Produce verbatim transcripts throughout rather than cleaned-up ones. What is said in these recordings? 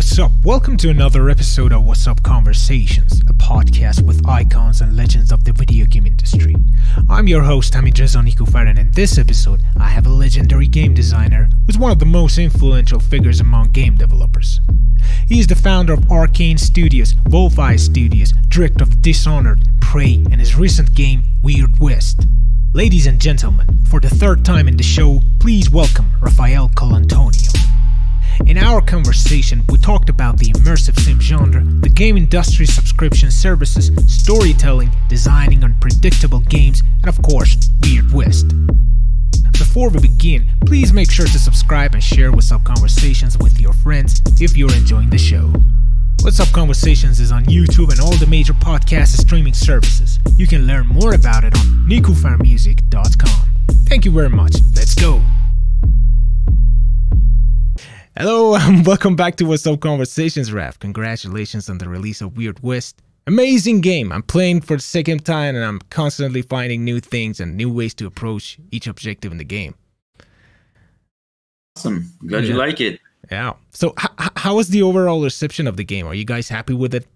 What's up? Welcome to another episode of What's Up Conversations, a podcast with icons and legends of the video game industry. I'm your host, Hamid Reza Nikufar, and in this episode, I have a legendary game designer who's one of the most influential figures among game developers. He is the founder of Arcane Studios, Wolfeye Studios, director of Dishonored, Prey, and his recent game, Weird West. Ladies and gentlemen, for the third time in the show, please welcome Rafael Colantonio. In our conversation, we talked about the immersive sim genre, the game industry's subscription services, storytelling, designing unpredictable games, and of course, Weird West. Before we begin, please make sure to subscribe and share What's Up Conversations with your friends if you're enjoying the show. What's Up Conversations is on YouTube and all the major podcast streaming services. You can learn more about it on nikufar music dot com. Thank you very much. Let's go! Hello and welcome back to What's Up Conversations, Raf. Congratulations on the release of Weird West. Amazing game. I'm playing for the second time and I'm constantly finding new things and new ways to approach each objective in the game. Awesome. Glad yeah. you like it. Yeah. So h- how was the overall reception of the game? Are you guys happy with it?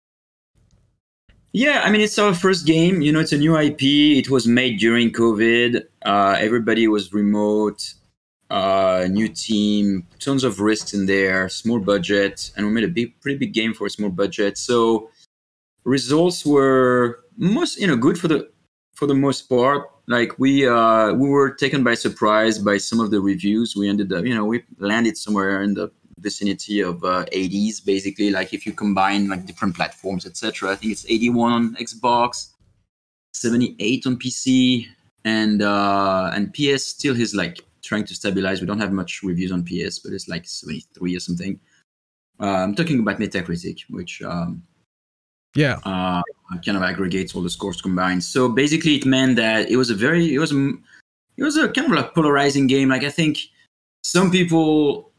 Yeah, I mean, it's our first game. You know, it's a new I P. It was made during COVID. Uh, everybody was remote. Uh, new team, tons of risks in there, small budget, and we made a big, pretty big game for a small budget. So results were most, you know, good for the for the most part. Like we uh, we were taken by surprise by some of the reviews. We ended up, you know, we landed somewhere in the vicinity of uh, eighties, basically. Like if you combine like different platforms, et cetera. I think it's eighty-one on Xbox, seventy-eight on P C, and uh, and P S still is like trying to stabilize. We don't have much reviews on P S, but it's like seventy-three or something. Uh, I'm talking about Metacritic, which um, yeah, uh, kind of aggregates all the scores combined. So basically, it meant that it was a very, it was a, it was a kind of like polarizing game. Like I think some people,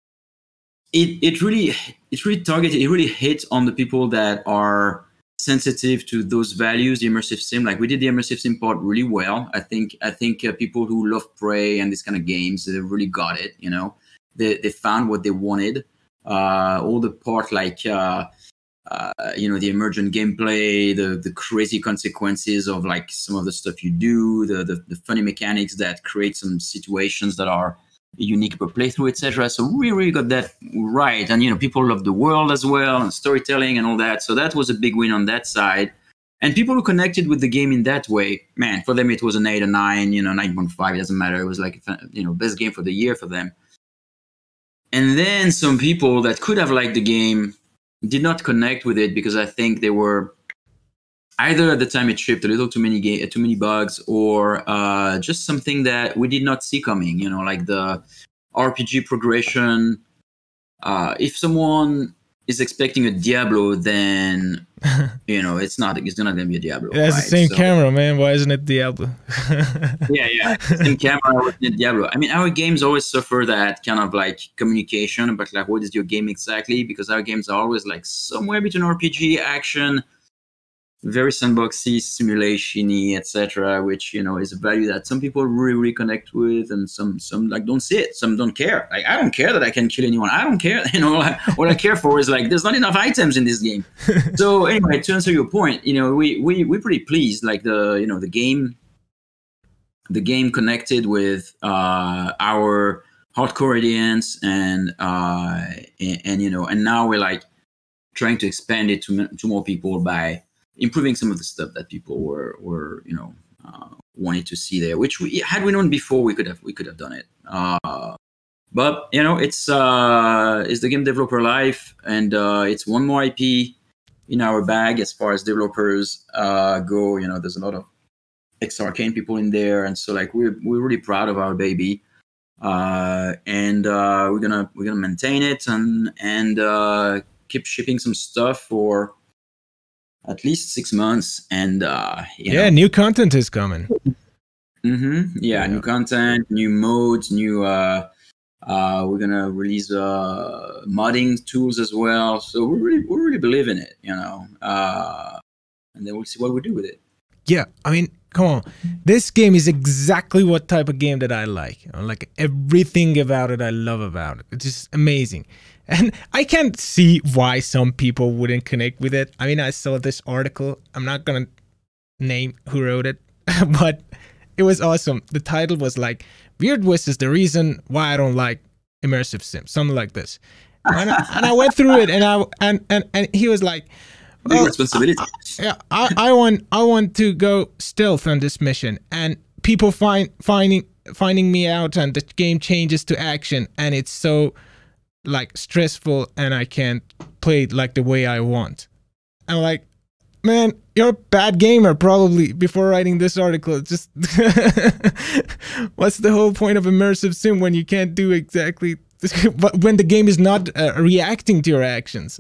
it it really it really targeted, it really hit on the people that are sensitive to those values, the immersive sim. Like we did the immersive sim part really well. I think I think uh, people who love Prey and this kind of games, they really got it. You know, they they found what they wanted. Uh, all the part like uh, uh, you know, the emergent gameplay, the the crazy consequences of like some of the stuff you do, the the, the funny mechanics that create some situations that are unique per playthrough, et cetera. So we really got that right, and you know, people love the world as well, and storytelling and all that. So that was a big win on that side. And people who connected with the game in that way, man, for them it was an eight or nine, you know, nine point five. It doesn't matter. It was like, you know, best game for the year for them. And then some people that could have liked the game did not connect with it because I think they were either at the time it shipped a little too many ga- too many bugs, or uh, just something that we did not see coming. You know, like the R P G progression. Uh, if someone is expecting a Diablo, then you know it's not. It's not going to be a Diablo. It has right? the same so, camera, man. Why isn't it Diablo? yeah, yeah, same camera with Diablo. I mean, our games always suffer that kind of like communication, but like, what is your game exactly? Because our games are always like somewhere between R P G, action, very sandboxy, simulation-y, et cetera, which, you know, is a value that some people really, really connect with, and some, some like don't see it. Some don't care. Like, I don't care that I can kill anyone. I don't care. You know, like, what I care for is like, there's not enough items in this game. So anyway, to answer your point, you know, we, we, we're pretty pleased. Like the, you know, the game, the game connected with uh, our hardcore audience, and, uh, and, and, you know, and now we're like trying to expand it to, to more people by improving some of the stuff that people were, were you know, uh, wanted to see there. Which we had we known before, we could have we could have done it. Uh, but you know, it's uh, it's the game developer life, and uh, it's one more I P in our bag as far as developers uh, go. You know, there's a lot of ex-Arcane people in there, and so like we're we're really proud of our baby, uh, and uh, we're gonna we're gonna maintain it and and uh, keep shipping some stuff for at least six months, and uh, you yeah, know. new content is coming. Mm-hmm. Yeah, Yeah. new content, new modes, new. Uh, uh, we're gonna release uh, modding tools as well. So we really, we really believe in it, you know. Uh, and then we'll see what we do with it. Yeah, I mean, come on. This game is exactly what type of game that I like. You know, like everything about it, I love about it. It's just amazing. And I can't see why some people wouldn't connect with it. I mean, I saw this article. I'm not going to name who wrote it, but it was awesome. The title was like, Weird West is the reason why I don't like immersive sims, something like this. And I, and I went through it, and I and and, and he was like, well, big responsibility. I, yeah, I, I want I want to go stealth on this mission, and people find finding finding me out, and the game changes to action, and it's so like stressful, and I can't play it like the way I want. I'm like, man, you're a bad gamer probably before writing this article. Just what's the whole point of immersive sim when you can't do exactly but when the game is not uh, reacting to your actions?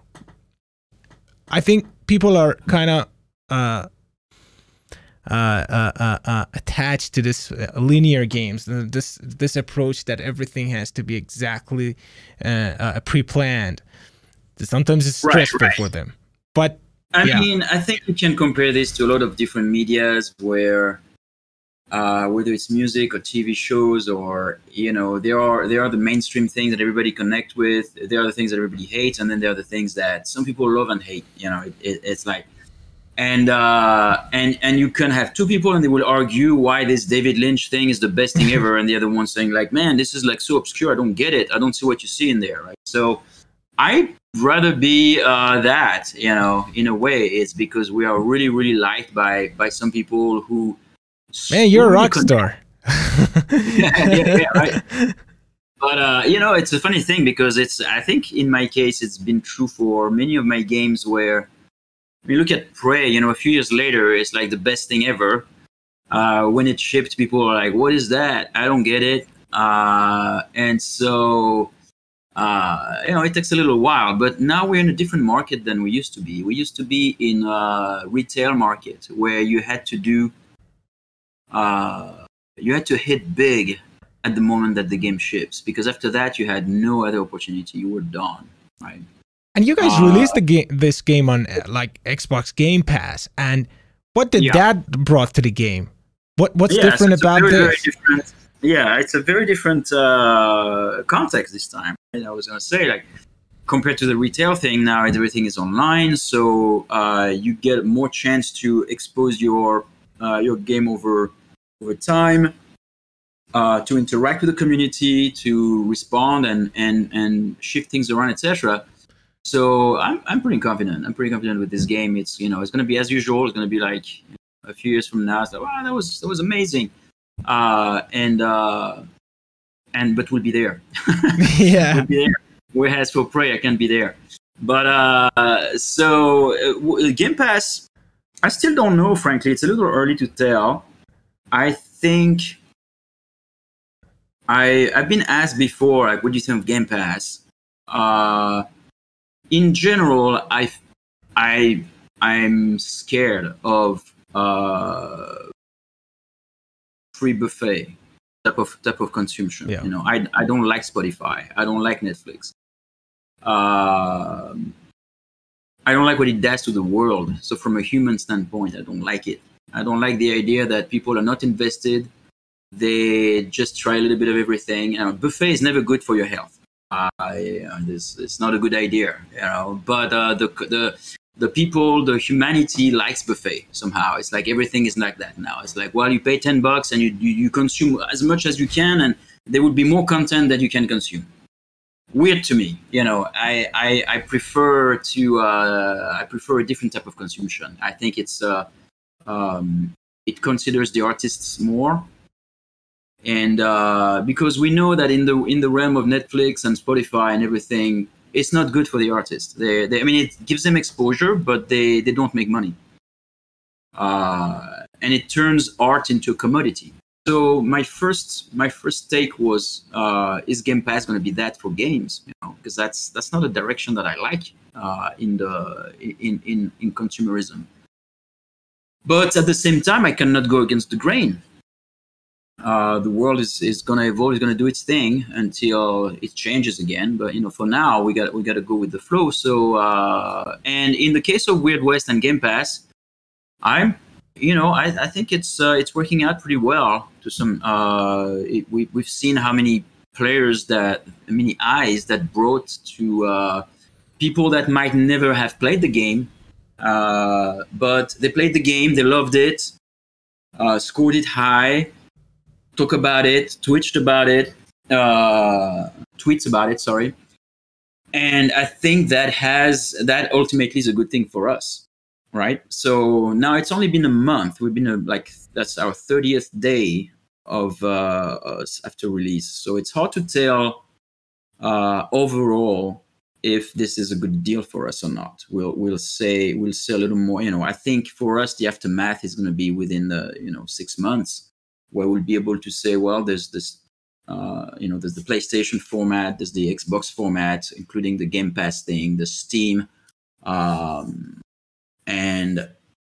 I think people are kind of uh, uh, uh, uh, uh, attached to this uh, linear games, this this approach that everything has to be exactly uh, uh, pre-planned. Sometimes it's stressful right, right. for them, but I yeah. mean, I think you can compare this to a lot of different medias where, uh, whether it's music or T V shows, or you know, there are there are the mainstream things that everybody connect with. There are the things that everybody hates, and then there are the things that some people love and hate. You know, it, it, it's like, and uh, and and you can have two people, and they will argue why this David Lynch thing is the best thing ever, and the other one saying like, man, this is like so obscure, I don't get it, I don't see what you see in there, right? So, I. rather be uh, that, you know, in a way. It's because we are really, really liked by by some people who. Man, you're a rock star. yeah, yeah, yeah, right. But uh, you know, it's a funny thing because it's. I think in my case, it's been true for many of my games where we look at Prey. You know, a few years later, it's like the best thing ever. Uh, when it shipped, people are like, "What is that? I don't get it." Uh, and so. Uh, you know, it takes a little while, but now we're in a different market than we used to be. We used to be in a retail market where you had to do, uh, you had to hit big at the moment that the game ships, because after that you had no other opportunity. You were done, right? And you guys uh, released the game, this game on uh, like Xbox Game Pass, and what did yeah. that brought to the game? What what's yeah, different so about very, this? Very different. Yeah, it's a very different uh, context this time. And I was going to say, like, compared to the retail thing, now everything is online, so uh, you get more chance to expose your uh, your game over over time, uh, to interact with the community, to respond and and and shift things around, et cetera. So I'm I'm pretty confident. I'm pretty confident with this game. It's you know it's going to be as usual. It's going to be like a few years from now. It's like, wow, that was that was amazing. Uh, and uh, and but we'll be there. yeah, we'll be there. Whereas for Prey, I can't be there. But uh, so uh, Game Pass, I still don't know. Frankly, it's a little early to tell. I think I I've been asked before, like, what do you think of Game Pass? Uh, in general, I I I'm scared of. Uh, free buffet type of type of consumption. Yeah. You know, I I don't like Spotify. I don't like Netflix. Uh, I don't like what it does to the world. So from a human standpoint, I don't like it. I don't like the idea that people are not invested. They just try a little bit of everything. And a buffet is never good for your health. Uh, this it's not a good idea. You know, but uh, the the The people, the humanity likes buffet somehow. It's like everything is like that now. It's like, well, you pay ten bucks and you, you, you consume as much as you can, and there would be more content that you can consume. Weird to me, you know. I I, I prefer to uh, I prefer a different type of consumption. I think it's uh, um, it considers the artists more, and uh, because we know that in the in the realm of Netflix and Spotify and everything. It's not good for the artists. They, they, I mean, it gives them exposure, but they, they don't make money. Uh, and it turns art into a commodity. So my first my first take was, uh, is Game Pass going to be that for games? You know, because that's that's not a direction that I like uh, in the in, in in consumerism. But at the same time, I cannot go against the grain. Uh, the world is, is going to evolve, is going to do its thing until it changes again. But, you know, for now, we got we got to go with the flow. So, uh, and in the case of Weird West and Game Pass, I'm, you know, I, I think it's uh, it's working out pretty well. To some, uh, it, we we've seen how many players that many eyes that brought to uh, people that might never have played the game, uh, but they played the game, they loved it, uh, scored it high, talk about it, twitched about it, uh, tweets about it. Sorry, and I think that has that ultimately is a good thing for us, right? So now it's only been a month. We've been a, like that's our thirtieth day of uh, us after release. So it's hard to tell uh, overall if this is a good deal for us or not. We'll we'll say we'll say a little more. You know, I think for us the aftermath is going to be within the you know six months, where we'll be able to say, well, there's this. Uh, you know, there's the PlayStation format, there's the Xbox format, including the Game Pass thing, the Steam, um, and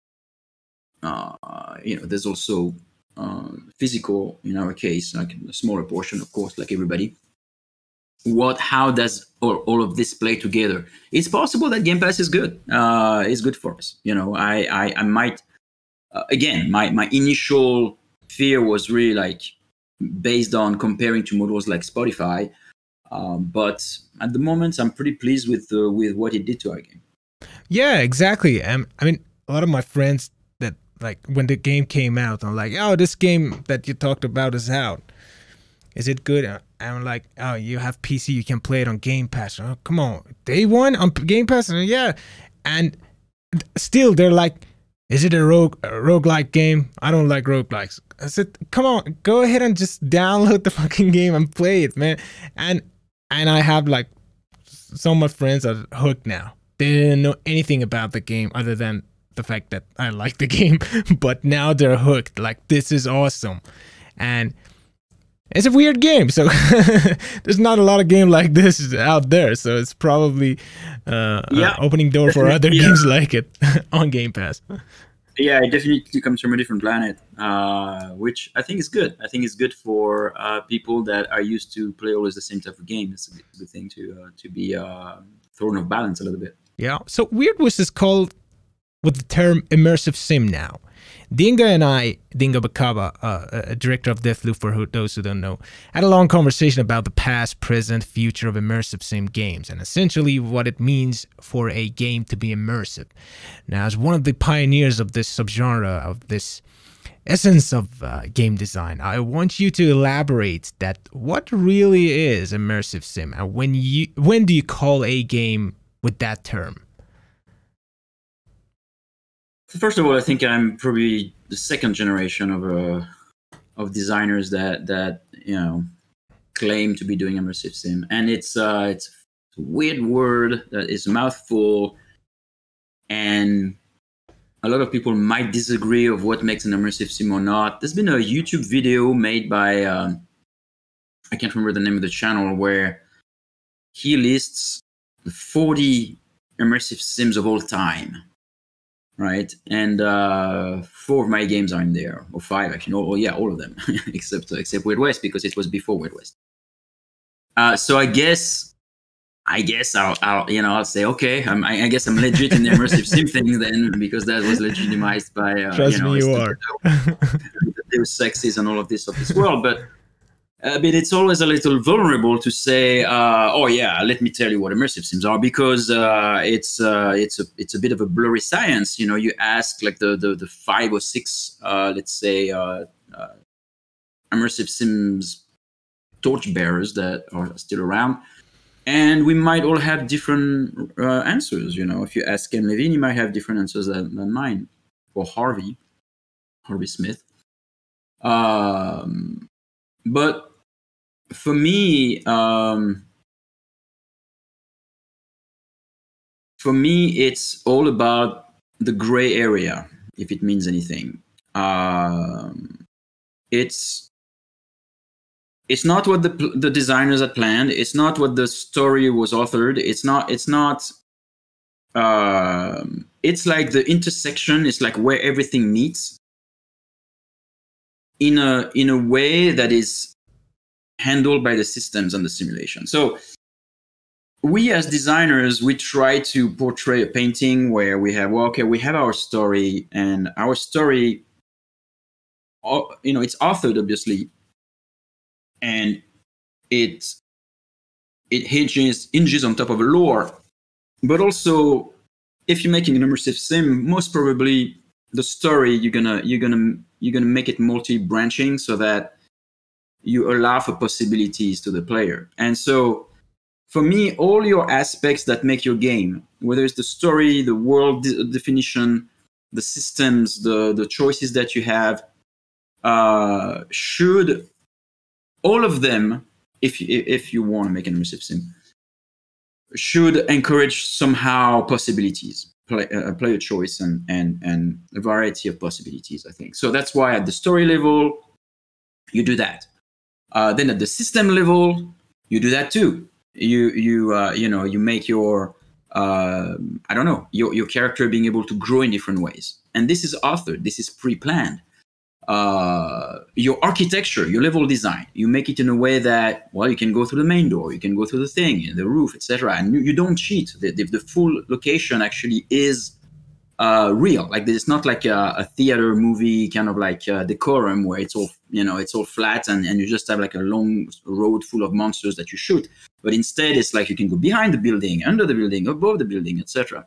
uh, you know, there's also uh, physical. In our case, like a smaller portion, of course, like everybody. What? How does all, all of this play together? It's possible that Game Pass is good. Uh, is good for us. You know, I I, I might uh, again, my my initial fear was really like. Based on comparing to models like Spotify, um, but at the moment I'm pretty pleased with uh, with what it did to our game. Yeah, exactly. Um, I mean, a lot of my friends that like when the game came out, I'm like, oh, this game that you talked about is out. Is it good? And I'm like, oh, you have P C, you can play it on Game Pass. Oh, come on, day one on Game Pass, and yeah, and still they're like. Is it a rogue a roguelike game? I don't like roguelikes. I said, come on, go ahead and just download the fucking game and play it, man. And and I have like some of my friends are hooked now. They didn't know anything about the game other than the fact that I like the game. But now they're hooked. Like, this is awesome. And it's a weird game, so there's not a lot of game like this out there. So it's probably uh, yeah. uh, opening door for other yeah. games like it on Game Pass. Yeah, it definitely comes from a different planet, uh, which I think is good. I think it's good for uh, people that are used to play always the same type of game. It's a good, good thing to uh, to be uh, thrown off balance a little bit. Yeah. So Weirdwish is called with the term immersive sim now. Dinga and I, Dinga Bakaba, uh, a director of Deathloop for who, those who don't know, had a long conversation about the past, present, future of immersive sim games, and essentially what it means for a game to be immersive. Now, as one of the pioneers of this subgenre, of this essence of uh, game design, I want you to elaborate that what really is immersive sim, and when you when do you call a game with that term? First of all, I think I'm probably the second generation of uh, of designers that that you know claim to be doing immersive sim, and it's uh, it's a weird word that is a mouthful, and a lot of people might disagree of what makes an immersive sim or not. There's been a YouTube video made by um, I can't remember the name of the channel where he lists forty immersive sims of all time. Right, and uh, four of my games are in there, or five actually. Oh, yeah, all of them except except Weird West because it was before Weird West. Uh, so I guess, I guess I'll, I'll you know I'll say okay. I'm, I, I guess I'm legit in the immersive sim thing then because that was legitimized by uh, Trust you know me, you are. Deus sexes and all of this of this world, but. Uh, but it's always a little vulnerable to say, uh, "Oh yeah, let me tell you what immersive sims are," because uh, it's uh, it's a it's a bit of a blurry science. You know, you ask like the the, the five or six, uh, let's say, uh, uh, immersive sims torchbearers that are still around, and we might all have different uh, answers. You know, if you ask Ken Levine, he might have different answers than, than mine, or Harvey, Harvey Smith. Um, but for me, um, for me, it's all about the gray area, if it means anything. Um, it's it's not what the the designers had planned. It's not what the story was authored. It's not. It's not. Um, it's like the intersection. It's like where everything meets. In a in a way that is handled by the systems and the simulation. So we as designers, we try to portray a painting where we have, well, okay, we have our story, and our story, you know, it's authored, obviously, and it it hinges hinges on top of a lore, but also if you're making an immersive sim, most probably the story you're gonna you're gonna you're gonna make it multi-branching so that you allow for possibilities to the player. And so for me, all your aspects that make your game, whether it's the story, the world de- definition, the systems, the the choices that you have, uh, should all of them, if you, if you want to make an immersive sim, should encourage somehow possibilities, play, uh, player choice, and and and a variety of possibilities. I think so. That's why at the story level, you do that. Uh, then at the system level, you do that too. You you uh, you know you make your uh, I don't know your your character being able to grow in different ways, and this is authored. This is pre-planned. Uh, your architecture, your level design, you make it in a way that, well, you can go through the main door, you can go through the thing, the roof, et cetera. And you, you don't cheat. The, the, the full location actually is uh, real. Like it's not like a, a theater movie kind of like a decorum where it's all, you know, it's all flat and, and you just have like a long road full of monsters that you shoot. But instead, it's like you can go behind the building, under the building, above the building, et cetera.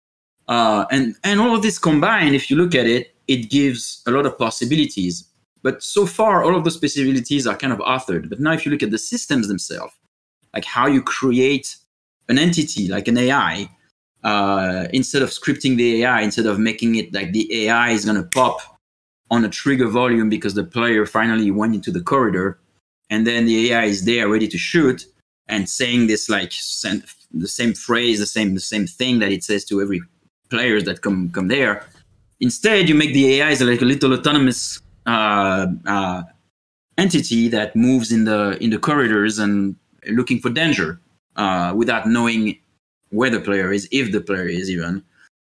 Uh, and and all of this combined, if you look at it, it gives a lot of possibilities. But so far, all of those possibilities are kind of authored. But now if you look at the systems themselves, like how you create an entity, like an A I, uh, instead of scripting the A I, instead of making it like the A I is going to pop on a trigger volume because the player finally went into the corridor, and then the A I is there ready to shoot and saying this like the same phrase, the same the same thing that it says to every players that come come there. Instead, you make the A I as like a little autonomous uh, uh, entity that moves in the in the corridors and looking for danger uh, without knowing where the player is, if the player is even.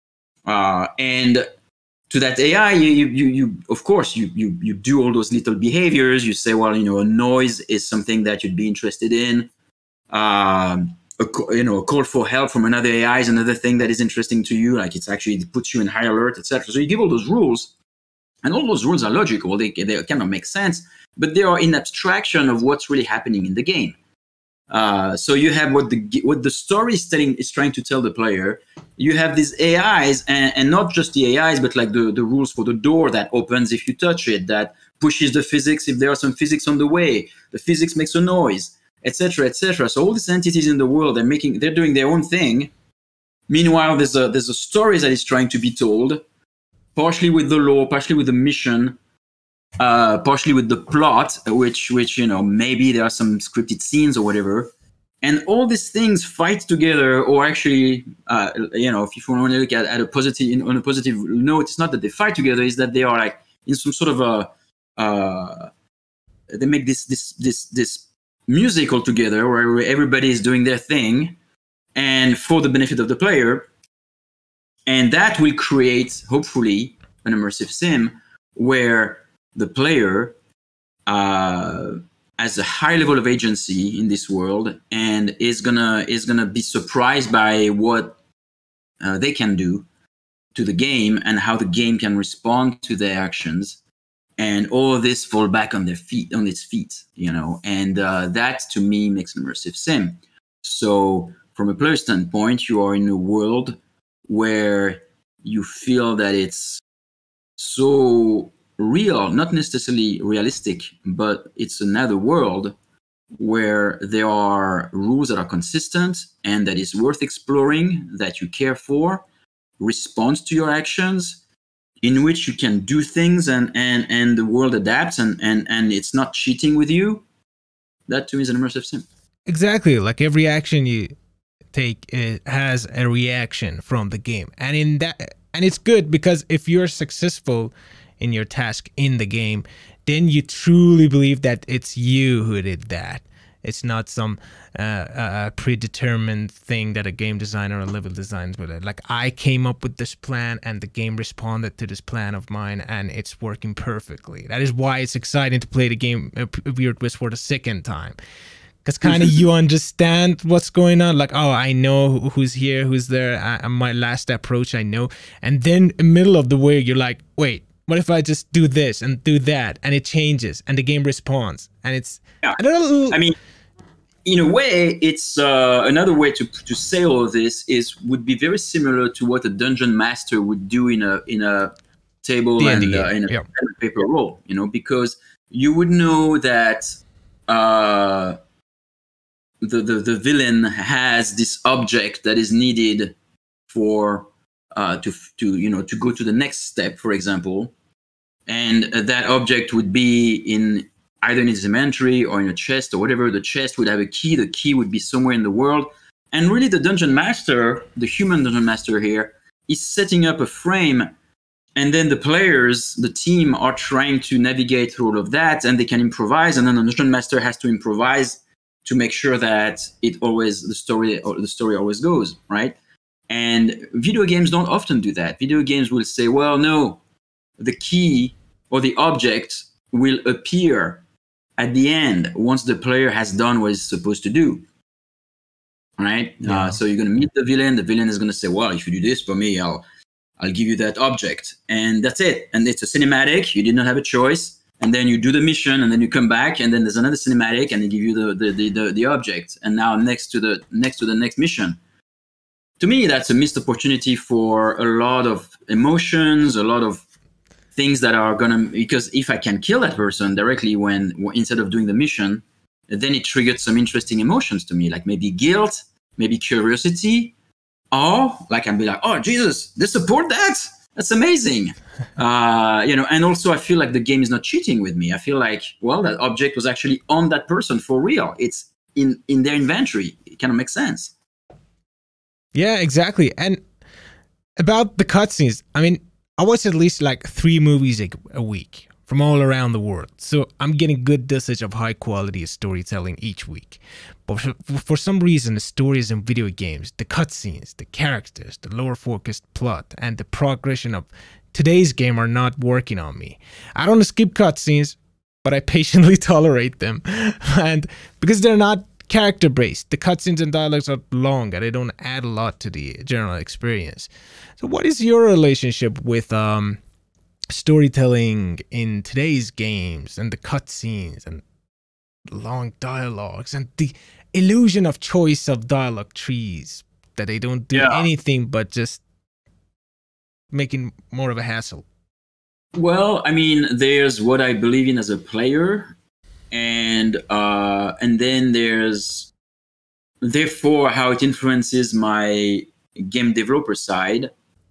Uh, and to that A I, you you you of course you you you do all those little behaviors. You say, well, you know, a noise is something that you'd be interested in. Um, A, you know, a call for help from another A I is another thing that is interesting to you. Like it's actually, it puts you in high alert, et cetera. So you give all those rules, and all those rules are logical. They they kind of make sense, but they are in abstraction of what's really happening in the game. Uh, so you have what the what the story is telling is trying to tell the player. You have these A Is, and, and not just the A Is, but like the the rules for the door that opens if you touch it, that pushes the physics if there are some physics on the way. The physics makes a noise, et cetera, et cetera. So all these entities in the world, they're making, they're doing their own thing. Meanwhile, there's a there's a story that is trying to be told, partially with the lore, partially with the mission, uh, partially with the plot, which which you know maybe there are some scripted scenes or whatever, and all these things fight together. Or actually, uh, you know, if you want to look at, at a positive on a positive note, it's not that they fight together; it's that they are like in some sort of a uh, they make this this this this. musical together where everybody is doing their thing and for the benefit of the player, and that will create hopefully an immersive sim where the player uh, has a high level of agency in this world and is gonna is gonna be surprised by what uh, they can do to the game and how the game can respond to their actions. And all of this fall back on their feet, on its feet, you know, and uh, that to me makes an immersive sim. So from a player standpoint, you are in a world where you feel that it's so real, not necessarily realistic, but it's another world where there are rules that are consistent and that is worth exploring, that you care for, responds to your actions, in which you can do things and, and, and the world adapts and, and, and it's not cheating with you. That to me is an immersive sim. Exactly. Like every action you take, it has a reaction from the game. And in that, and it's good because if you're successful in your task in the game, then you truly believe that it's you who did that. It's not some uh, uh, predetermined thing that a game designer or level designs with it. Like I came up with this plan and the game responded to this plan of mine and it's working perfectly. That is why it's exciting to play the game uh, Weird West for the second time. Because kind of you understand what's going on. Like, oh, I know who's here, who's there. I, my last approach, I know. And then in the middle of the way, you're like, wait, what if I just do this and do that? And it changes and the game responds. And it's, yeah. I don't know. I mean, in a way, it's uh, another way to to say all of this is would be very similar to what a dungeon master would do in a in a table D and D and uh, game, in a yeah. pen and paper roll, you know, because you would know that uh, the, the the villain has this object that is needed for uh, to to you know to go to the next step, for example, and uh, that object would be in either in his inventory or in a chest or whatever. The chest would have a key. The key would be somewhere in the world. And really, the dungeon master, the human dungeon master here, is setting up a frame. And then the players, the team, are trying to navigate through all of that, and they can improvise. And then the dungeon master has to improvise to make sure that it always the story or the story always goes right. And video games don't often do that. Video games will say, "Well, no, the key or the object will appear at the end once the player has done what it's supposed to do." Right? Yeah. Uh, so you're going to meet the villain. The villain is going to say, "Well, if you do this for me, I'll I'll give you that object," and that's it. And it's a cinematic. You did not have a choice. And then you do the mission, and then you come back, and then there's another cinematic, and they give you the the the, the, the object. And now next to the next to the next mission. To me, that's a missed opportunity for a lot of emotions, a lot of things that are gonna, because if I can kill that person directly when instead of doing the mission, then it triggered some interesting emotions to me, like maybe guilt, maybe curiosity, or like I'd be like, "Oh Jesus, they support that? That's amazing." uh, you know, and also I feel like the game is not cheating with me. I feel like, well, that object was actually on that person for real. It's in in their inventory. It kind of makes sense. Yeah, exactly. And about the cutscenes, I mean, I watch at least like three movies a, a week from all around the world. So I'm getting good dosage of high quality storytelling each week. But for, for some reason, the stories in video games, the cutscenes, the characters, the lower focused plot, and the progression of today's game are not working on me. I don't skip cutscenes, but I patiently tolerate them. And because they're not character based, the cutscenes and dialogues are long and they don't add a lot to the general experience. So what is your relationship with um storytelling in today's games and the cutscenes and long dialogues and the illusion of choice of dialogue trees that they don't do Yeah. anything but just making more of a hassle? Well, I mean, there's what I believe in as a player, and uh, and then there's therefore how it influences my game developer side.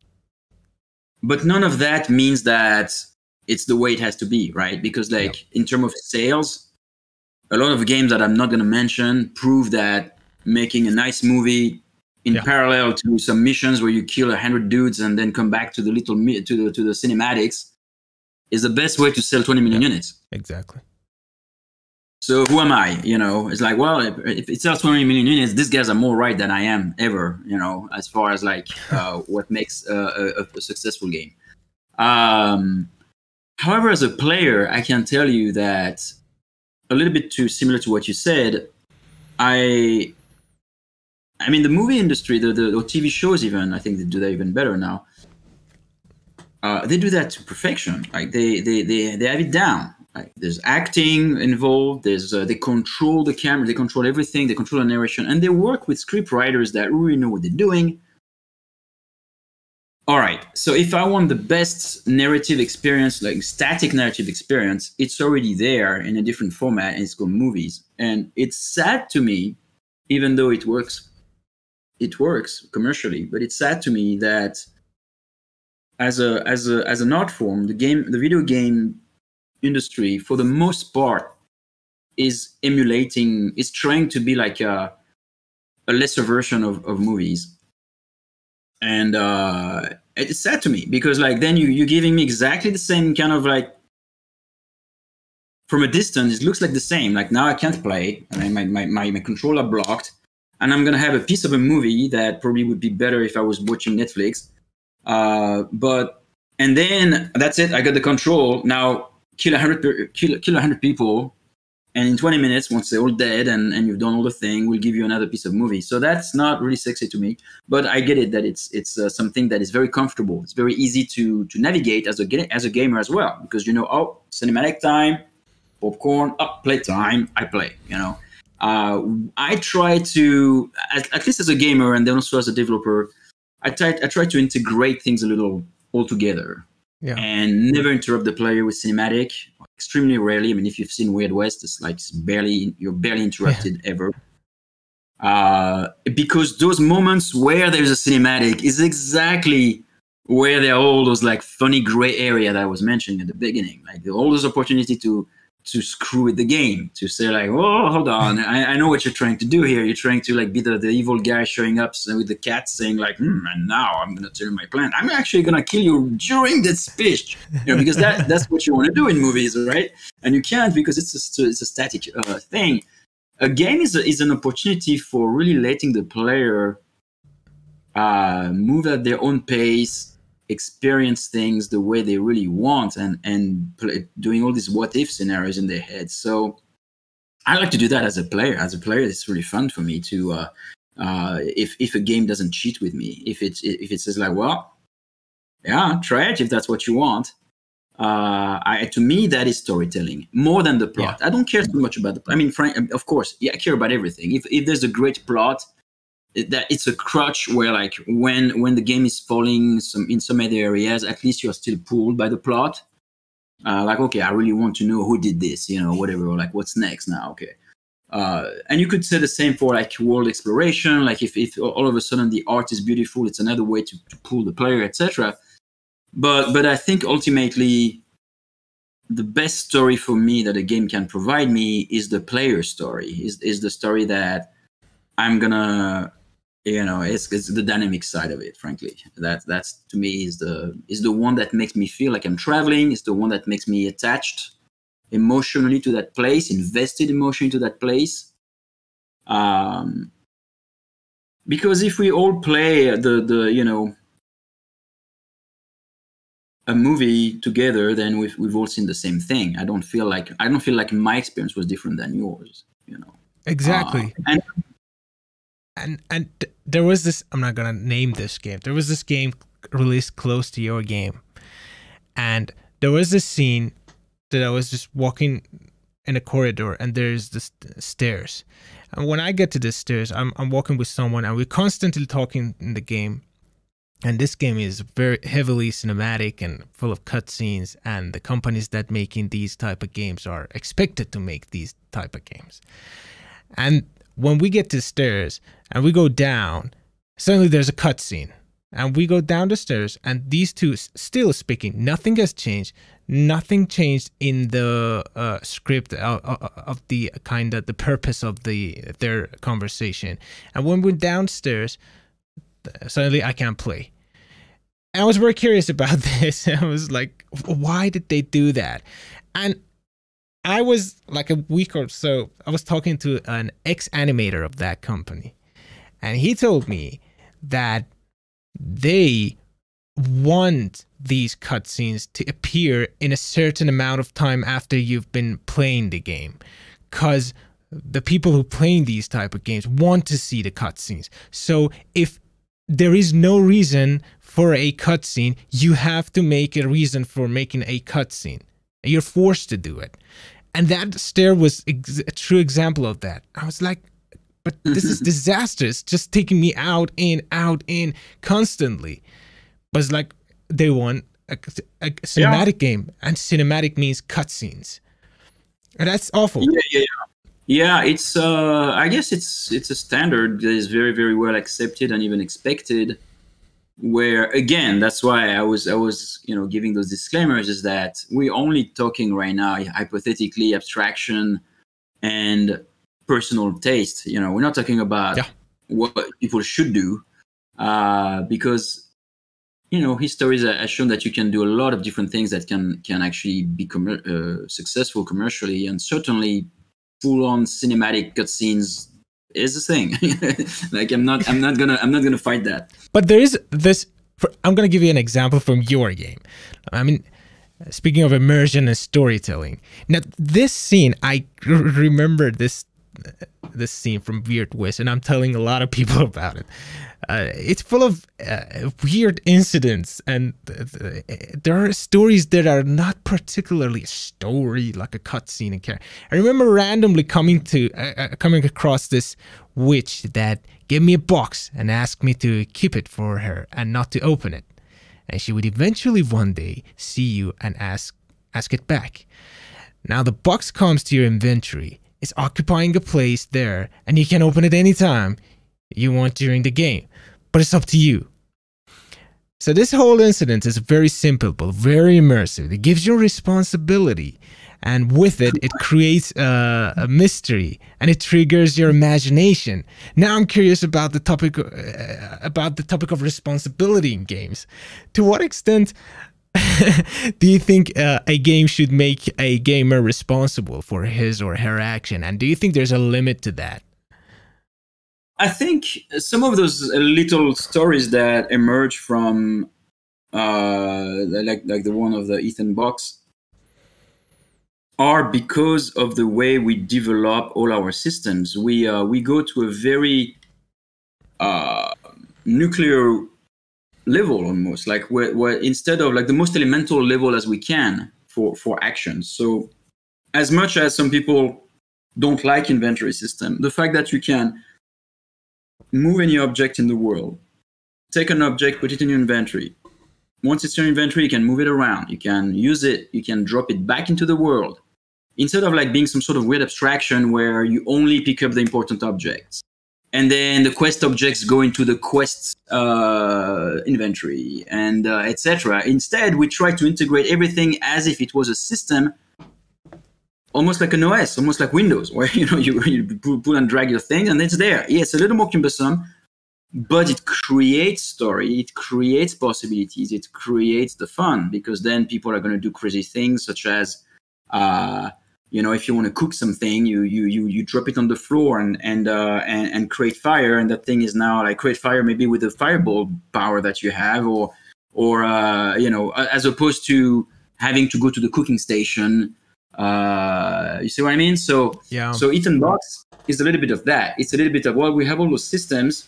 But none of that means that it's the way it has to be, right? Because like Yeah. in terms of sales, a lot of games that I'm not going to mention prove that making a nice movie in Yeah. parallel to some missions where you kill a hundred dudes and then come back to the little mi- to the to the cinematics is the best way to sell twenty million Yeah. units. Exactly. So who am I? You know, it's like, well, if, if it sells twenty million units, these guys are more right than I am ever. You know, as far as like uh, what makes uh, a, a successful game. Um, however, as a player, I can tell you that a little bit too similar to what you said. I, I mean, the movie industry, the the or T V shows, even I think they do that even better now. Uh, they do that to perfection. Like they they they they have it down. Like there's acting involved. There's uh, they control the camera. They control everything. They control the narration, and they work with script writers that really know what they're doing. All right. So if I want the best narrative experience, like static narrative experience, it's already there in a different format, and it's called movies. And it's sad to me, even though it works, it works commercially, but it's sad to me that as a as a as an art form, the game, the video game industry, for the most part, is emulating, is trying to be like a, a lesser version of, of movies. And uh, it's sad to me because like then you, you're giving me exactly the same kind of like, from a distance, it looks like the same. Like now I can't play, I mean, my, my, my, my controller blocked, and I'm going to have a piece of a movie that probably would be better if I was watching Netflix. Uh, but, and then that's it, I got the control. Now, kill a hundred kill, kill a hundred people, and in twenty minutes, once they're all dead and, and you've done all the thing, we'll give you another piece of movie. So that's not really sexy to me, but I get it that it's it's uh, something that is very comfortable. It's very easy to to navigate as a as a gamer as well, because you know, oh, cinematic time, popcorn, up, oh, play time, I play. You know, uh, I try to, at, at least as a gamer and then also as a developer, I try, I try to integrate things a little all together. Yeah. And never interrupt the player with cinematic. Extremely rarely. I mean, if you've seen Weird West, it's like it's barely you're barely interrupted yeah. ever. Uh, because those moments where there's a cinematic is exactly where there are all those like funny gray area that I was mentioning at the beginning. Like all those opportunity to to screw with the game, to say like, oh, hold on, I, I know what you're trying to do here. You're trying to like be the, the evil guy showing up with the cat saying like, hmm, and now I'm going to tell you my plan. I'm actually going to kill you during that speech, you know, because that that's what you want to do in movies, right? And you can't because it's a, it's a static uh, thing. A game is, a, is an opportunity for really letting the player uh, move at their own pace, experience things the way they really want, and and play, doing all these what if scenarios in their head. So I like to do that as a player. As a player, it's really fun for me to uh, uh, if if a game doesn't cheat with me, if it if it says like, well, yeah, try it if that's what you want. Uh, I, to me, that is storytelling more than the plot. Yeah. I don't care too much about the. I mean, frank, of course, yeah, I care about everything. If if there's a great plot, that it's a crutch where like when when the game is falling some in some other areas, at least you're still pulled by the plot. Uh, like, okay, I really want to know who did this, you know, whatever, or like what's next now, okay. Uh, and you could say the same for like world exploration. Like if, if all of a sudden the art is beautiful, it's another way to, to pull the player, et cetera. But but I think ultimately the best story for me that a game can provide me is the player story, is is the story that I'm gonna, you know, it's, it's the dynamic side of it, frankly. That that's to me is the is the one that makes me feel like I'm traveling. It's the one that makes me attached emotionally to that place, invested emotionally to that place. Um, because if we all play the the you know a movie together, then we've we've all seen the same thing. I don't feel like I don't feel like my experience was different than yours. You know, exactly. Uh, and And and th- there was this, I'm not going to name this game. There was this game released close to your game. And there was this scene that I was just walking in a corridor and there's this stairs. And when I get to the stairs, I'm I'm walking with someone and we're constantly talking in the game. And this game is very heavily cinematic and full of cutscenes, and the companies that making these type of games are expected to make these type of games. And when we get to the stairs and we go down, suddenly there's a cutscene. And we go down the stairs and these two still speaking. Nothing has changed. Nothing changed in the uh, script of, of the kind of the purpose of the their conversation. And when we're downstairs, suddenly I can't play. I was very curious about this. I was like, why did they do that? And I was like a week or so, I was talking to an ex-animator of that company. And he told me that they want these cutscenes to appear in a certain amount of time after you've been playing the game. Because the people who play these type of games want to see the cutscenes. So if there is no reason for a cutscene, you have to make a reason for making a cutscene. You're forced to do it. And that stair was ex- a true example of that. I was like, but this is disastrous, just taking me out, in, out, in, constantly. But it's like, they want a, a cinematic yeah. game, and cinematic means cutscenes. And that's awful. Yeah, yeah, yeah. Yeah, it's, uh, I guess it's it's a standard that is very, very well accepted and even expected. Where, again, that's why I was, I was, you know, giving those disclaimers, is that we're only talking right now, hypothetically, abstraction and personal taste. You know, we're not talking about yeah. what people should do, uh, because, you know, history has shown that you can do a lot of different things that can can actually be com- uh, successful commercially, and certainly full-on cinematic cutscenes is a thing. Like I'm not, I'm not gonna, I'm not gonna fight that. But there is this. For, I'm gonna give you an example from your game. I mean, speaking of immersion and storytelling. Now, this scene, I r- remember this this scene from Weird West, and I'm telling a lot of people about it. Uh, it's full of uh, weird incidents, and th- th- there are stories that are not particularly a story, like a cutscene. And I remember randomly coming to uh, coming across this witch that gave me a box and asked me to keep it for her and not to open it. And she would eventually one day see you and ask ask it back. Now the box comes to your inventory. It's occupying a place there, and you can open it anytime you want during the game, but it's up to you. So this whole incident is very simple but very immersive. It gives you responsibility, and with it, it creates a, a mystery, and it triggers your imagination. Now I'm curious about the topic uh, about the topic of responsibility in games. To what extent do you think uh, a game should make a gamer responsible for his or her action, and do you think there's a limit to that? I think some of those little stories that emerge from, uh, like like the one of the Ethan box, are because of the way we develop all our systems. We uh, we go to a very uh, nuclear level almost, like where, where instead of like the most elemental level as we can for for actions. So as much as some people don't like inventory system, the fact that you can move any object in the world, take an object, put it in your inventory. Once it's in your inventory, you can move it around, you can use it, you can drop it back into the world, instead of like being some sort of weird abstraction where you only pick up the important objects. And then the quest objects go into the quest uh, inventory, and uh, et cetera. Instead, we try to integrate everything as if it was a system, almost like an O S, almost like Windows, where you know you, you pull and drag your thing, and it's there. Yeah, it's a little more cumbersome, but it creates story, it creates possibilities, it creates the fun, because then people are going to do crazy things, such as uh, you know, if you want to cook something, you you you you drop it on the floor and and uh, and and create fire, and that thing is now like create fire maybe with the fireball power that you have, or or uh, you know, as opposed to having to go to the cooking station. Uh, you see what I mean? So yeah. So Ethan box is a little bit of that. It's a little bit of, well, we have all those systems,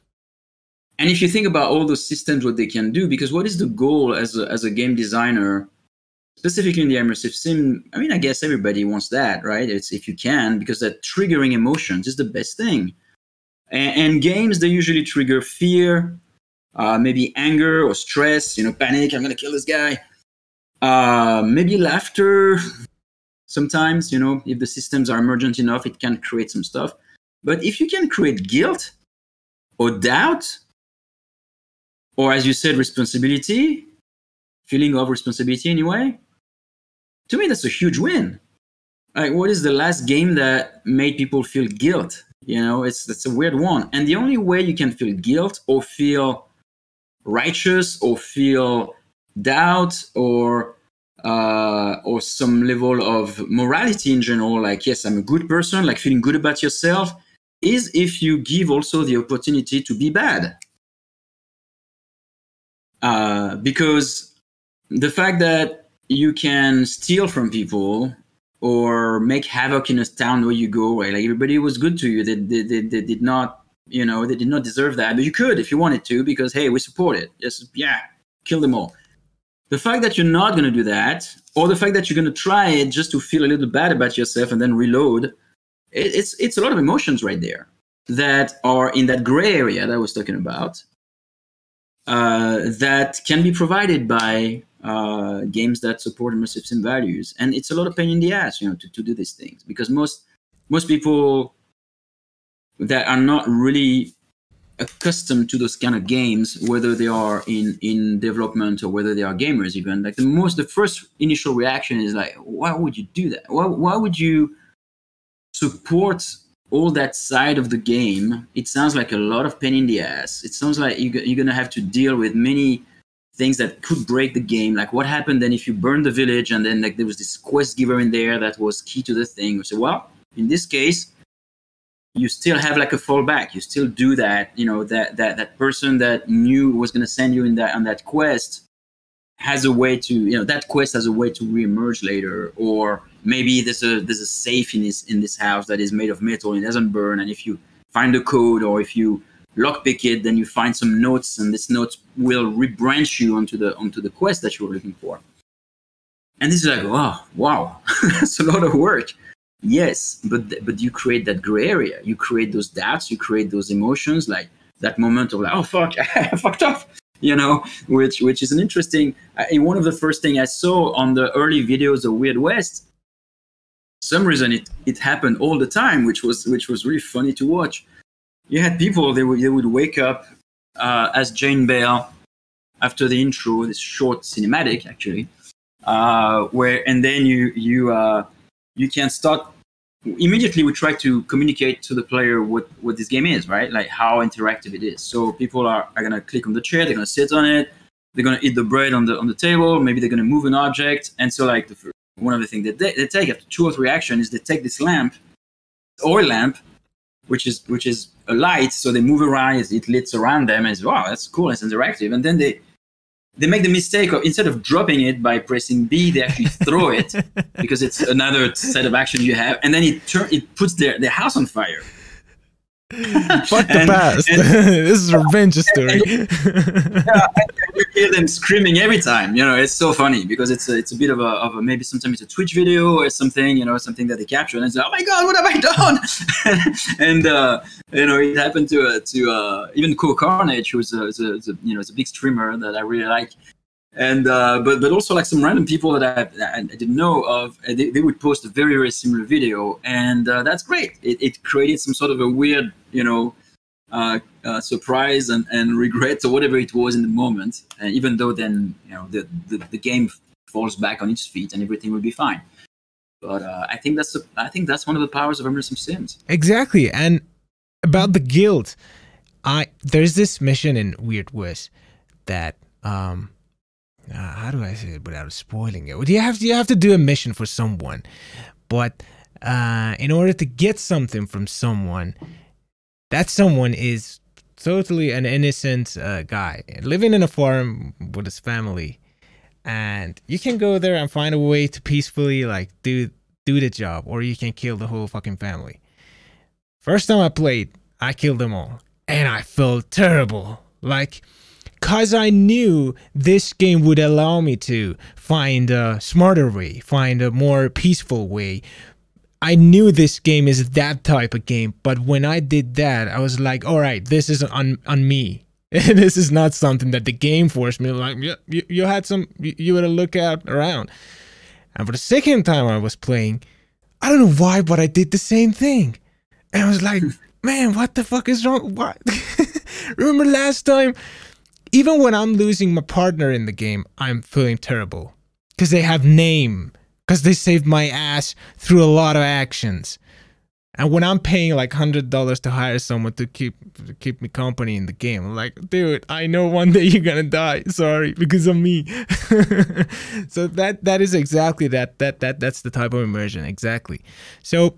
and if you think about all those systems, what they can do, because what is the goal as a as a game designer? Specifically in the immersive sim, I mean, I guess everybody wants that, right? It's if you can, because that triggering emotions is the best thing. And, and games, they usually trigger fear, uh, maybe anger or stress, you know, panic, I'm going to kill this guy. Uh, maybe laughter. Sometimes, you know, if the systems are emergent enough, it can create some stuff. But if you can create guilt or doubt, or as you said, responsibility, feeling of responsibility anyway, to me, that's a huge win. Like, what is the last game that made people feel guilt? You know, it's that's a weird one. And the only way you can feel guilt or feel righteous or feel doubt or uh, or some level of morality in general, like, yes, I'm a good person, like feeling good about yourself, is if you give also the opportunity to be bad. Uh, because the fact that you can steal from people or make havoc in a town where you go, right? Like everybody was good to you. They, they, they, they did not, you know, they did not deserve that, but you could if you wanted to, because, hey, we support it. Just, yeah, kill them all. The fact that you're not going to do that, or the fact that you're going to try it just to feel a little bad about yourself and then reload, it, it's, it's a lot of emotions right there that are in that gray area that I was talking about, uh, that can be provided by uh, games that support immersive sim values. And it's a lot of pain in the ass, you know, to, to do these things, because most most people that are not really accustomed to those kind of games, whether they are in, in development or whether they are gamers even, like the most, the first initial reaction is like, why would you do that? Why, why would you support all that side of the game? It sounds like a lot of pain in the ass. It sounds like you, you're going to have to deal with many things that could break the game. Like what happened then if you burn the village and then like there was this quest giver in there that was key to the thing. So, well, in this case, you still have like a fallback. You still do that, you know, that that that person that knew was going to send you in that on that quest has a way to, you know, that quest has a way to reemerge later, or maybe there's a there's a safe in this in this house that is made of metal and it doesn't burn, and if you find the code or if you lockpick it, then you find some notes, and this notes will rebranch you onto the onto the quest that you were looking for. And this is like, oh wow, that's a lot of work. Yes, but but you create that gray area. You create those doubts. You create those emotions, like that moment of like, oh fuck, I fucked up, you know, which which is an interesting. Uh, one of the first thing I saw on the early videos of Weird West. Some reason it it happened all the time, which was which was really funny to watch. You had people, they would they would wake up uh, as Jane Bell after the intro, this short cinematic actually, uh, where and then you you uh, you can start immediately. We try to communicate to the player what, what this game is, right? Like how interactive it is. So people are, are gonna click on the chair, they're gonna sit on it, they're gonna eat the bread on the on the table, maybe they're gonna move an object, and so like the first, one of the things that they, they take after two or three actions is they take this lamp, oil lamp, which is which is a light, so they move around, it lights around them, and it's, wow, that's cool, it's interactive. And then they they make the mistake of, instead of dropping it by pressing B, they actually throw it because it's another set of action you have, and then it turn it puts their, their house on fire. Fuck the and, past. And, this is a revenge story. And, yeah, you hear them screaming every time. You know, it's so funny because it's a, it's a bit of a, of a maybe sometimes it's a Twitch video or something. You know, something that they capture, and it's like, oh my god, what have I done? and uh, you know, it happened to uh, to uh, even Cool Carnage, who's a, is a, is a you know, it's a big streamer that I really like. And uh, but but also like some random people that I, I didn't know of, they, they would post a very very similar video, and uh, that's great. It, it created some sort of a weird, you know, uh, uh, surprise and, and regret or whatever it was in the moment. And even though then you know the, the, the game falls back on its feet and everything will be fine. But uh, I think that's a, I think that's one of the powers of Immersive Sims. Exactly, and about the guild, I there's this mission in Weird West that. Um, Uh, how do I say it without spoiling it? Well, you have to, you have to do a mission for someone, but uh, in order to get something from someone, that someone is totally an innocent uh, guy living in a farm with his family, and you can go there and find a way to peacefully like do do the job, or you can kill the whole fucking family. First time I played, I killed them all, and I felt terrible, like. Because I knew this game would allow me to find a smarter way, find a more peaceful way. I knew this game is that type of game, but when I did that, I was like, all right, this is on, on me. This is not something that the game forced me. Like, you, you, you had some, you, you had to look out around. And for the second time I was playing, I don't know why, but I did the same thing. And I was like, man, what the fuck is wrong? What? Remember last time? Even when I'm losing my partner in the game, I'm feeling terrible. Because they have name. Because they saved my ass through a lot of actions. And when I'm paying like one hundred dollars to hire someone to keep to keep me company in the game, I'm like, dude, I know one day you're gonna die. Sorry, because of me. So that that is exactly that. That that That's the type of immersion. Exactly. So,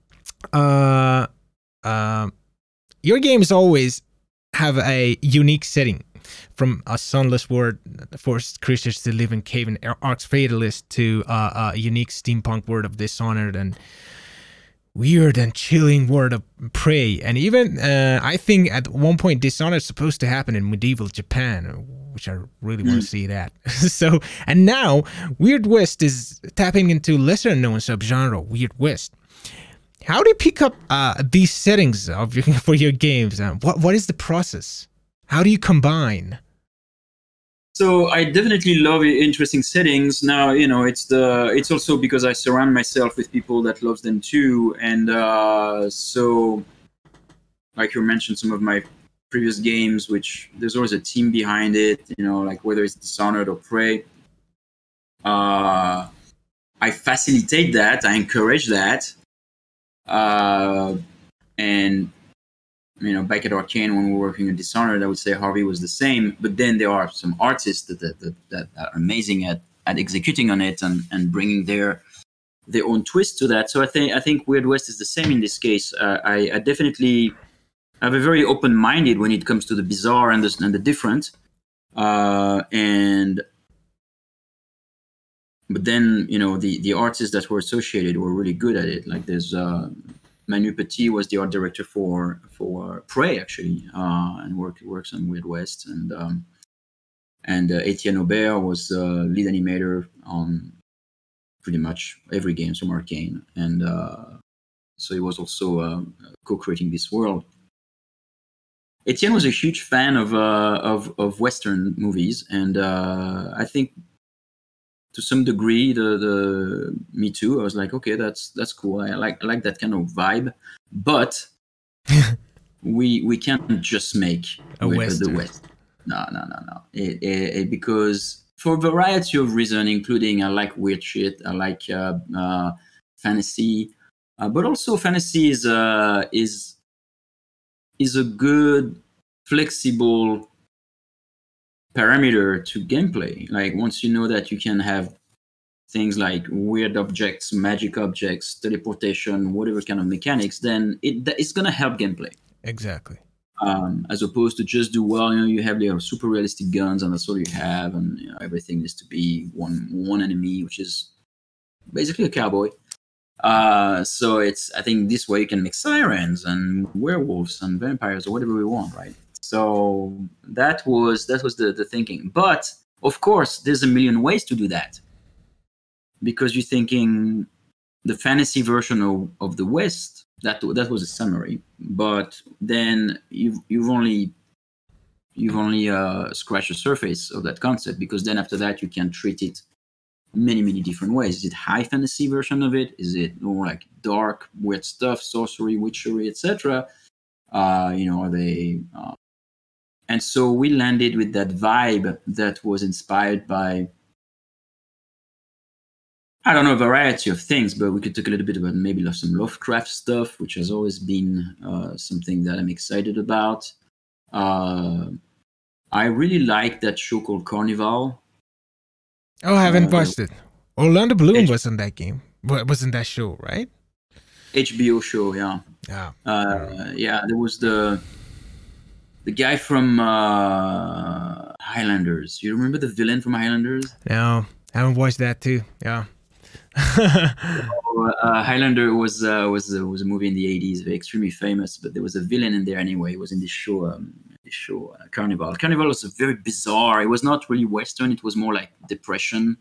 uh, uh, your games always have a unique setting. From a sunless world that forced creatures to live in cave and Arx Fatalist to uh, a unique steampunk world of Dishonored and weird and chilling world of Prey. And even, uh, I think at one point Dishonored is supposed to happen in medieval Japan, which I really want to see that. So, and now Weird West is tapping into lesser known subgenre, Weird West. How do you pick up uh, these settings of your, for your games? Uh, what What is the process? How do you combine? So I definitely love interesting settings. Now, you know, it's the it's also because I surround myself with people that loves them too. And uh, so, like you mentioned, some of my previous games, which there's always a team behind it, you know, like whether it's Dishonored or Prey. Uh, I facilitate that. I encourage that. Uh, and you know, back at Arcane when we were working on Dishonored, I would say Harvey was the same. But then there are some artists that that, that, that are amazing at, at executing on it and, and bringing their their own twist to that. So I think I think Weird West is the same in this case. Uh, I, I definitely have a very open-minded when it comes to the bizarre and the, and the different. Uh, and but then you know the the artists that were associated were really good at it. Like there's uh, Manu Petit was the art director for for Prey actually, uh, and work, works on Weird West, and um, and uh, Etienne Aubert was uh, lead animator on pretty much every game from Arcane, and uh, so he was also uh, co-creating this world. Etienne was a huge fan of uh, of, of Western movies, and uh, I think to some degree, the the me too. I was like, okay, that's that's cool. I like I like that kind of vibe, but we we can't just make A with Western. the West. No, no, no, no. It, it, it, because for a variety of reasons, including I like weird shit. I like uh, uh, fantasy, uh, but also fantasy is uh, is is a good flexible parameter to gameplay. Like once you know that you can have things like weird objects, magic objects, teleportation, whatever kind of mechanics, then it it's gonna help gameplay. Exactly. Um, as opposed to just do well, you know, you have your super realistic guns and that's all you have, and you know, everything needs to be one one enemy, which is basically a cowboy. Uh, so it's I think this way you can make sirens and werewolves and vampires or whatever we want, right? So that was that was the, the thinking. But of course, there's a million ways to do that, because you're thinking the fantasy version of, of the West. That that was a summary, but then you've you've only you've only uh, scratched the surface of that concept, because then after that you can treat it many many different ways. Is it high fantasy version of it? Is it more like dark weird stuff, sorcery, witchery, et cetera? Uh, you know, are they? Uh, and so we landed with that vibe that was inspired by, I don't know, a variety of things, but we could talk a little bit about maybe some Lovecraft stuff, which has always been uh, something that I'm excited about. Uh, I really like that show called Carnival. Oh, I haven't Uh, watched it. Orlando Bloom H- was in that game. Wa- Was in that show, right? H B O show, yeah. Yeah. Uh, yeah, there was the the guy from uh, Highlanders. You remember the villain from Highlanders? No, I haven't watched that too. Yeah. Uh, Highlander was uh, was uh, was a movie in the eighties, extremely famous. But there was a villain in there anyway. It was in this show, um, this show uh, Carnival. Carnival was very bizarre. It was not really Western. It was more like Depression,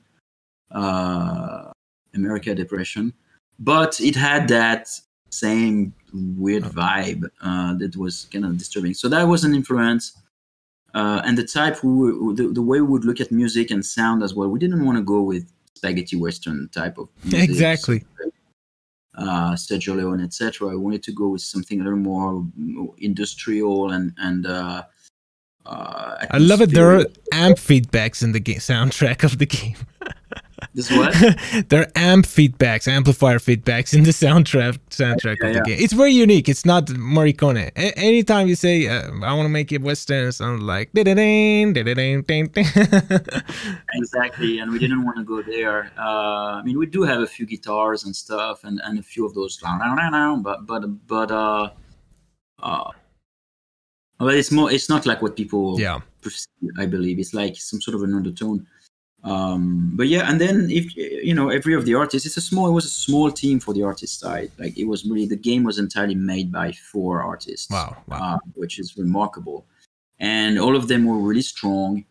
uh, America Depression. But it had that same weird vibe uh, that was kind of disturbing. So that was an influence. Uh, and the type, we, the, the way we would look at music and sound as well, we didn't want to go with spaghetti Western type of music. Exactly. Uh, Sergio Leone, et cetera. I wanted to go with something a little more industrial and and. Uh, uh, I love it. There are atmospheric. amp feedbacks in the game, soundtrack of the game. This what? There are amp feedbacks, amplifier feedbacks in the soundtrack soundtrack Yeah, of the yeah. game. It's very unique. It's not Morricone. A- anytime you say, uh, I want to make it Western, it sounds like da-da-ding, da-da-ding, ding, ding. Exactly, and we didn't want to go there. Uh, I mean, we do have a few guitars and stuff, and, and a few of those, but but but uh, uh, but it's more. It's not like what people Yeah. perceive. I believe it's like some sort of an undertone. Um, but yeah, and then if you know every of the artists, it's a small. It was a small team for the artist side. Like it was really the game was entirely made by four artists. Wow, wow. Uh, which is remarkable, and all of them were really strong.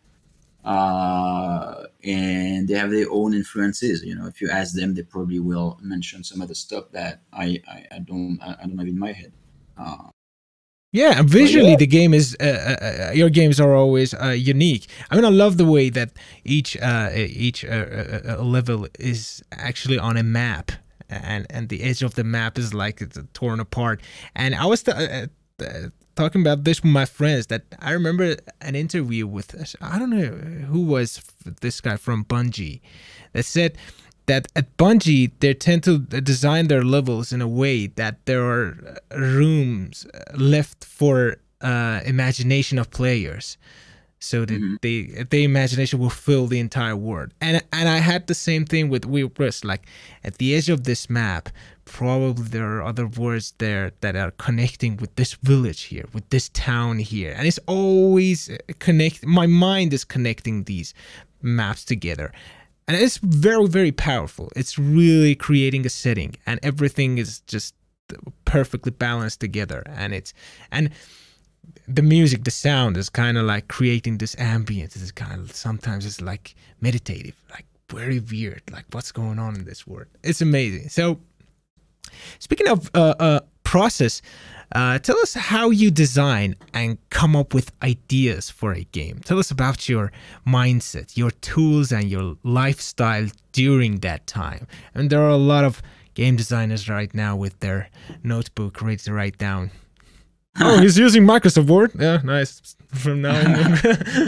Uh, and they have their own influences. You know, if you ask them, they probably will mention some other stuff that I I, I don't I, I don't have in my head. Uh, Yeah, and visually yeah. the game is uh, uh, uh, your games are always uh, unique. I mean, I love the way that each uh, each uh, uh, uh, level is actually on a map, and and the edge of the map is like it's torn apart. And I was th- uh, uh, talking about this with my friends that I remember an interview with I don't know who was this guy from Bungie that said that at Bungie, they tend to design their levels in a way that there are rooms left for uh, imagination of players, so that Mhm. they their imagination will fill the entire world. And and I had the same thing with Weird West. Like at the edge of this map, probably there are other words there that are connecting with this village here, with this town here, and it's always connect. My mind is connecting these maps together. and it's very, very powerful. It's really creating a setting, and everything is just perfectly balanced together. And it's and the music, the sound is kind of like creating this ambience. It's kind of sometimes it's like meditative, like very weird, like what's going on in this world. It's amazing. So, speaking of uh, uh, process, uh, tell us how you design and come up with ideas for a game. Tell us about your mindset, your tools, and your lifestyle during that time. And there are a lot of game designers right now with their notebook ready to write down. Oh, he's using Microsoft Word. Yeah, nice. From now on.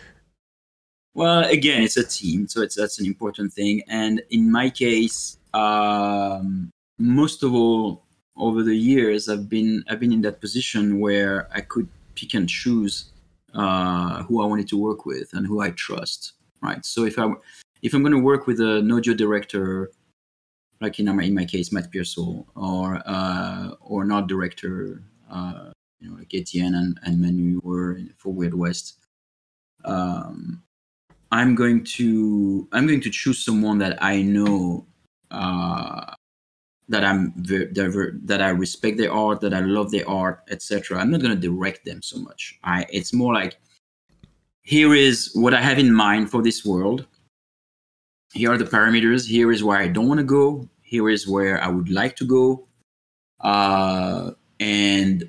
Well, again, it's a team, so it's that's an important thing. And in my case, um, most of all, over the years, I've been I've been in that position where I could pick and choose uh, who I wanted to work with and who I trust. Right. So if I if I'm going to work with an audio director, like in my in my case, Matt Pearsall, or uh, or an art director, uh, you know, like Etienne and, and Manu were for Weird West. Um, I'm going to I'm going to choose someone that I know, uh, that I'm very, that I respect their art, that I love their art, et cetera. I'm not going to direct them so much. I it's more like, here is what I have in mind for this world. Here are the parameters. Here is where I don't want to go. Here is where I would like to go, uh, and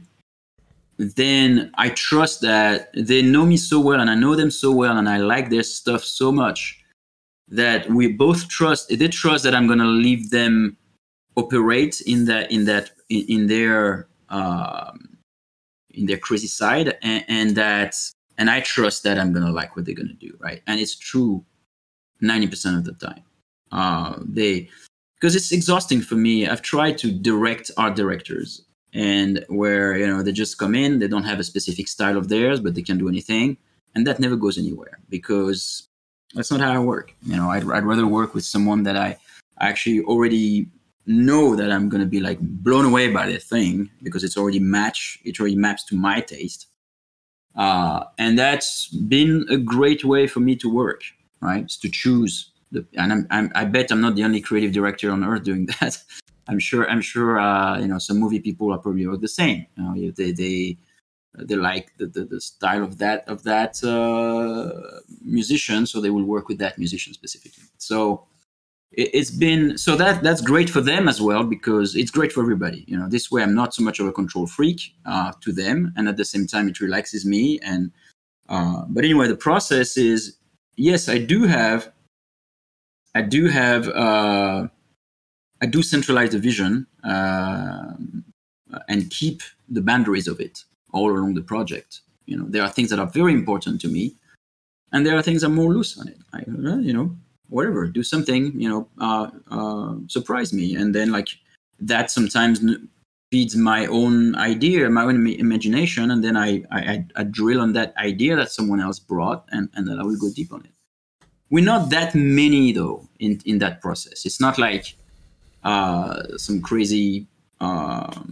then I trust that they know me so well and I know them so well and I like their stuff so much that we both trust, they trust that I'm going to leave them operate in that, in that, in, in their, um, in their crazy side, and, and that, and I trust that I'm going to like what they're going to do. Right. And it's true ninety percent of the time. Uh, they, because it's exhausting for me. I've tried to direct art directors, and where, you know, they just come in, they don't have a specific style of theirs, but they can do anything. And that never goes anywhere because that's not how I work. You know, I'd, I'd rather work with someone that I actually already know that I'm going to be like blown away by their thing because it's already match, it already maps to my taste. Uh, and that's been a great way for me to work, right? It's to choose. The, and I'm, I'm, I bet I'm not the only creative director on earth doing that. I'm sure. I'm sure. Uh, you know, some movie people are probably the same. You know, they they they like the, the, the style of that of that uh, musician, so they will work with that musician specifically. So it, it's been so that that's great for them as well because it's great for everybody. You know, this way I'm not so much of a control freak uh, to them, and at the same time it relaxes me. And uh, but anyway, the process is yes, I do have, I do have. Uh, I do centralize the vision uh, and keep the boundaries of it all along the project. You know, there are things that are very important to me, and there are things that are more loose on it. I, you know, whatever, do something. You know, uh, uh, surprise me, and then like that sometimes feeds my own idea, my own imagination, and then I I, I drill on that idea that someone else brought, and and then I will go deep on it. We're not that many though in in that process. It's not like Uh, some crazy, uh,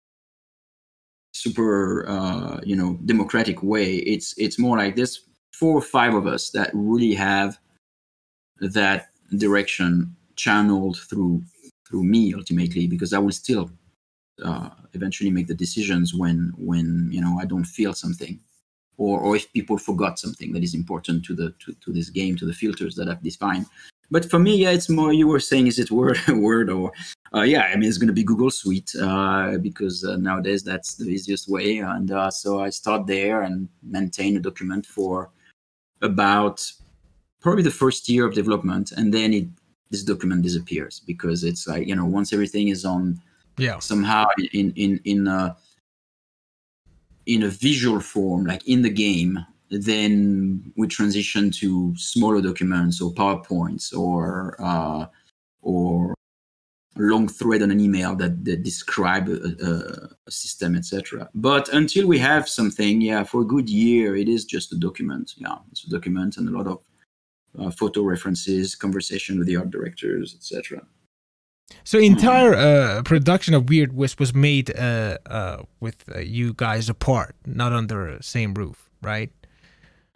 super, uh, you know, democratic way. It's it's more like this four or five of us that really have that direction channeled through through me ultimately, because I will still uh, eventually make the decisions when when you know I don't feel something, or or if people forgot something that is important to the to, to this game, to the filters that I've defined. But for me, yeah, it's more, you were saying, is it Word, Word or, uh, yeah, I mean, it's going to be Google Suite uh, because uh, nowadays that's the easiest way. And uh, so I start there and maintain a document for about probably the first year of development. And then it, this document disappears because it's like, you know, once everything is on yeah. somehow in, in, in, a, in a visual form, like in the game, then we transition to smaller documents or PowerPoints or uh, or long thread on an email that, that describe a, a, a system, et cetera. But until we have something, yeah, for a good year, it is just a document. Yeah, it's a document and a lot of uh, photo references, conversation with the art directors, et cetera. So entire uh, production of Weird West was made uh, uh, with uh, you guys apart, not under the same roof, right? Yeah.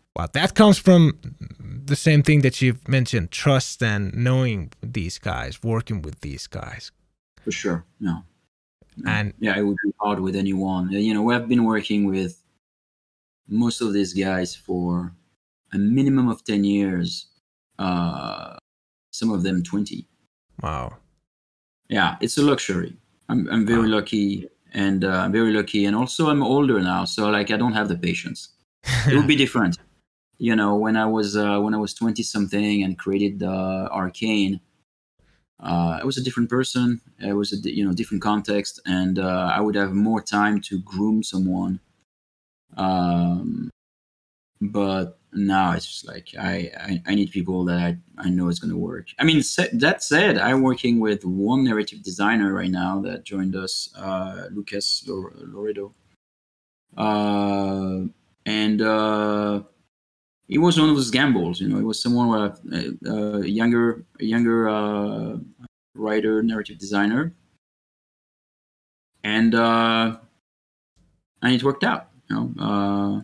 Well, that comes from the same thing that you've mentioned, trust and knowing these guys, working with these guys. For sure, no. no. And yeah, it would be hard with anyone. You know, we have been working with most of these guys for a minimum of ten years, uh, some of them twenty. Wow. Yeah, it's a luxury. I'm I'm very wow. lucky, and uh, I'm very lucky, and also I'm older now, so like I don't have the patience. It would be different, you know. When I was uh, when I was twenty something and created uh, Arcane, uh, I was a different person. It was a you know different context, and uh, I would have more time to groom someone. Um, but now it's just like I, I, I need people that I, I know is going to work. I mean, that said, I'm working with one narrative designer right now that joined us, uh, Lucas Loredo. Uh, and uh, it was one of those gambles, you know, it was someone with a, a younger, a younger uh, writer, narrative designer. And, uh, and it worked out, you know. Uh,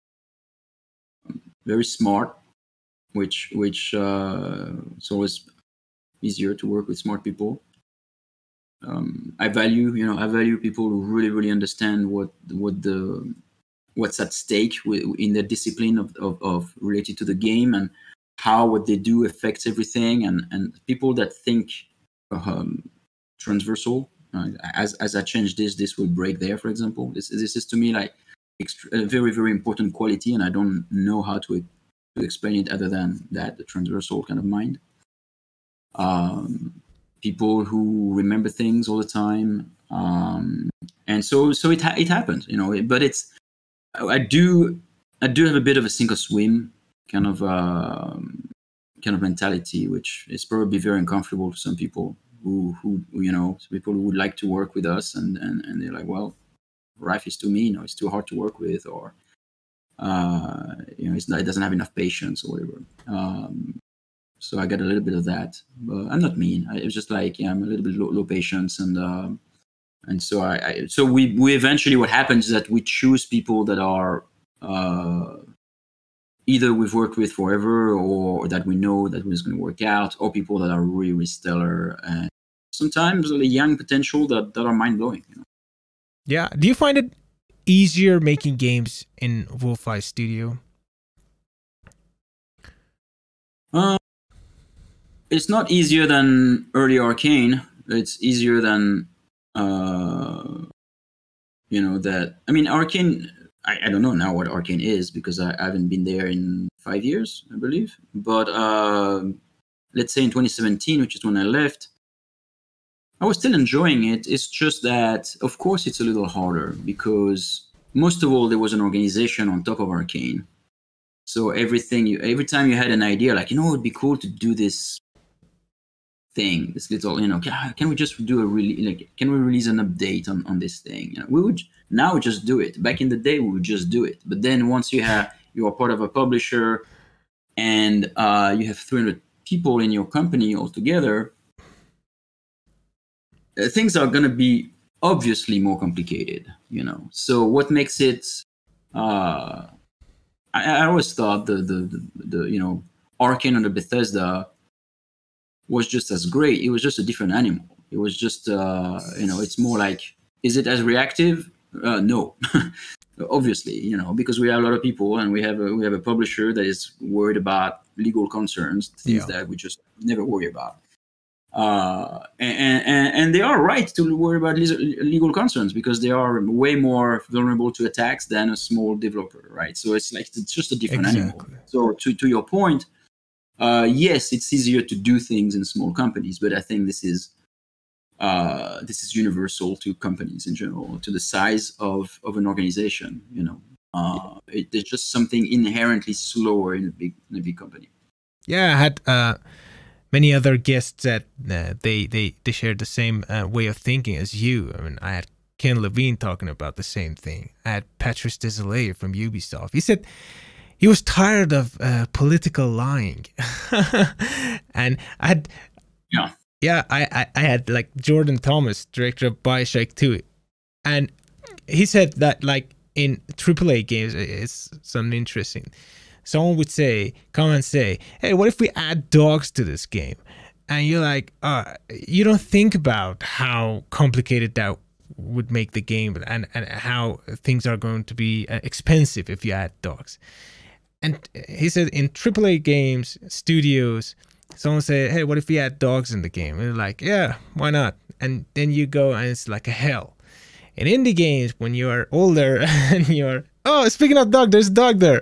very smart, which which uh, it's always easier to work with smart people. Um, I value, you know, I value people who really, really understand what what the what's at stake in the discipline of, of, of related to the game and how what they do affects everything, and, and people that think um, transversal. Uh, as as I change this, this will break there. For example, this this is to me like a very, very important quality, and I don't know how to, to explain it other than that, the transversal kind of mind. Um, people who remember things all the time. Um, and so so it ha- it happens, you know, but it's, I do I do have a bit of a sink or swim kind of uh, kind of mentality, which is probably very uncomfortable to some people who, who you know, people who would like to work with us, and, and, and they're like, well, Rife is too mean, or it's too hard to work with, or uh, you know, it's not, it doesn't have enough patience or whatever. Um, so I got a little bit of that, but I'm not mean. I, it was just like, yeah, I'm a little bit low, low patience, and uh, and so I, I so we we eventually, what happens is that we choose people that are uh, either we've worked with forever, or that we know that it's going to work out, or people that are really, really stellar, and sometimes a young potential that that are mind blowing. You know? Yeah. Do you find it easier making games in Wolfeye Studio? Uh, it's not easier than early Arcane. It's easier than, uh, you know, that. I mean, Arcane, I, I don't know now what Arcane is, because I, I haven't been there in five years, I believe. But uh, let's say in twenty seventeen, which is when I left, I was still enjoying it. It's just that, of course, it's a little harder, because most of all, there was an organization on top of Arcane. So everything, you, every time you had an idea, like, you know, it'd be cool to do this thing, this little, you know, can, can we just do a really, like, can we release an update on, on this thing? You know, we would now just do it. Back in the day, we would just do it. But then once you have, you are part of a publisher, and uh, you have three hundred people in your company altogether, uh, things are going to be obviously more complicated, you know. So what makes it, uh, I, I always thought the, the, the, the, you know, Arcane under Bethesda was just as great. It was just a different animal. It was just, uh, you know, it's more like, is it as reactive? Uh, no, obviously, you know, because we have a lot of people, and we have a, we have a publisher that is worried about legal concerns, things yeah. that we just never worry about. Uh, and, and, and they are right to worry about legal concerns, because they are way more vulnerable to attacks than a small developer, right? So it's like, it's just a different exactly. animal. So to, to your point, uh, yes, it's easier to do things in small companies, but I think this is uh, this is universal to companies in general, to the size of, of an organization. You know, uh, it, there's just something inherently slower in a big in a big company. Yeah, I had uh, many other guests that uh, they they they shared the same uh, way of thinking as you. I mean, I had Ken Levine talking about the same thing. I had Patrice Désilets from Ubisoft. He said he was tired of uh, political lying, and I had yeah. Yeah, I, I, I had like Jordan Thomas, director of Bioshock two, and he said that like in triple A games, it's something interesting, someone would say, come and say, hey, what if we add dogs to this game? And you're like, uh, you don't think about how complicated that would make the game, and, and how things are going to be expensive if you add dogs. And he said in triple A games, studios, someone said, hey, what if we add dogs in the game? And they're like, yeah, why not? And then you go and it's like a hell. In indie games, when you're older and you're, oh, speaking of dog, there's a dog there.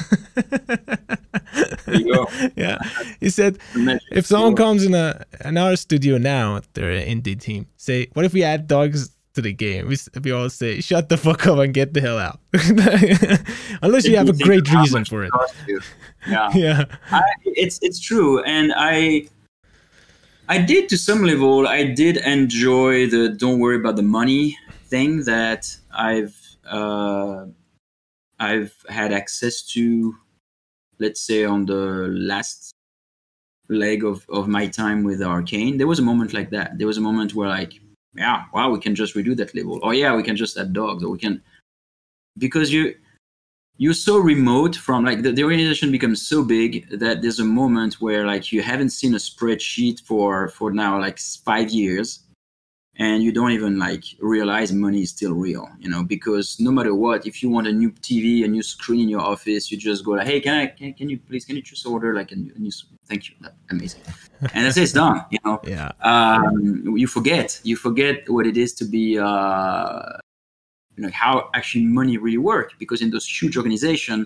There you go. Yeah. He said, if someone comes in a in our studio now, their indie team, say, what if we add dogs to the game? We, we all say, shut the fuck up and get the hell out. Unless you have a great reason for it. Yeah. Yeah. I, it's it's true. And I I did, to some level, I did enjoy the don't worry about the money thing that I've uh, I've had access to, let's say, on the last leg of, of my time with Arcane. There was a moment like that. There was a moment where, like, yeah, wow, we can just redo that level. Or yeah, we can just add dogs, or we can, because you you're so remote from, like, the, the organization becomes so big that there's a moment where, like, you haven't seen a spreadsheet for for now like five years. And you don't even, like, realize money is still real, you know, because no matter what, if you want a new T V, a new screen in your office, you just go like, hey, can I, can, can you please, can you just order like a new, a new thank you, that's amazing. And that's it, it's done, you know. Yeah. Um, you forget, you forget what it is to be, uh, you know, how actually money really works, because in those huge organizations,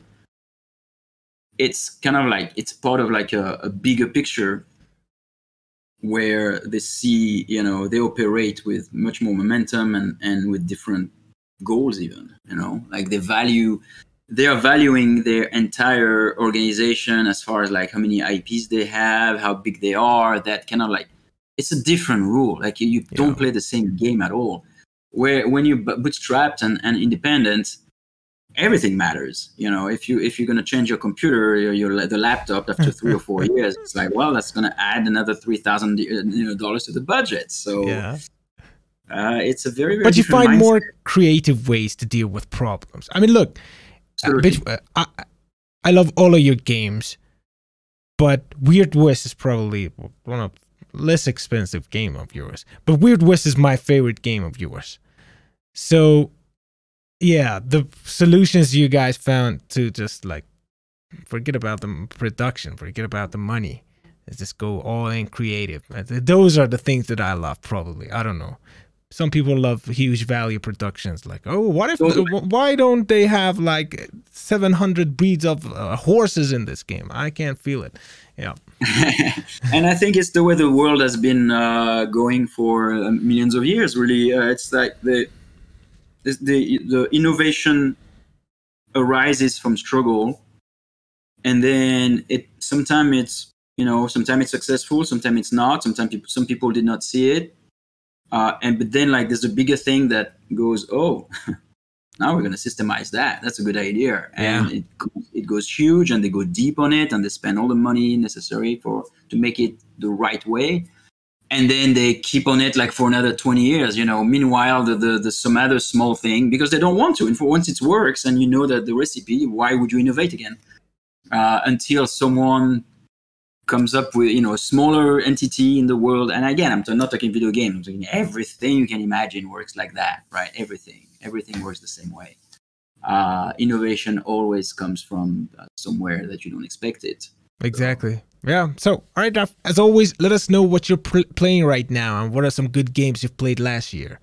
it's kind of like, it's part of like a, a bigger picture, where they see, you know, they operate with much more momentum and, and with different goals even, you know, like they value, they are valuing their entire organization as far as like how many I Ps they have, how big they are, that kind of like, it's a different rule. Like you, you yeah. don't play the same game at all. Where when you're bootstrapped and, and independent, everything matters. You know, if you if you're gonna change your computer, your, your the laptop after three or four years, it's like, well, that's gonna add another three thousand you know dollars to the budget. So yeah, uh, it's a very, very but you find mindset. more creative ways to deal with problems. I mean, look, uh, bitch, uh, I I love all of your games, but Weird West is probably one of less expensive game of yours. But Weird West is my favorite game of yours. So. Yeah, the solutions you guys found to just like forget about the production, forget about the money, just go all in creative. Those are the things that I love. Probably, I don't know. Some people love huge value productions. Like, oh, what if? Why don't they have like seven hundred breeds of uh, horses in this game? I can't feel it. Yeah. And I think it's the way the world has been uh, going for uh, millions of years. Really, uh, it's like the. The, the innovation arises from struggle, and then it sometimes it's you know sometimes it's successful, sometimes it's not. Sometimes people, some people did not see it, uh, and but then like there's a bigger thing that goes, oh, now we're gonna systemize that. That's a good idea, and yeah. it it goes huge, and they go deep on it, and they spend all the money necessary for to make it the right way. And then they keep on it like for another twenty years, you know. Meanwhile, the, the, the some other small thing, because they don't want to. And for once it works and you know that the recipe, why would you innovate again? Uh, until someone comes up with, you know, a smaller entity in the world. And again, I'm not talking video games. I'm talking everything you can imagine works like that, right? Everything. Everything works the same way. Uh, innovation always comes from uh, somewhere that you don't expect it. Exactly. So, yeah. So, all right, Duff, as always, let us know what you're pl playing right now and what are some good games you've played last year.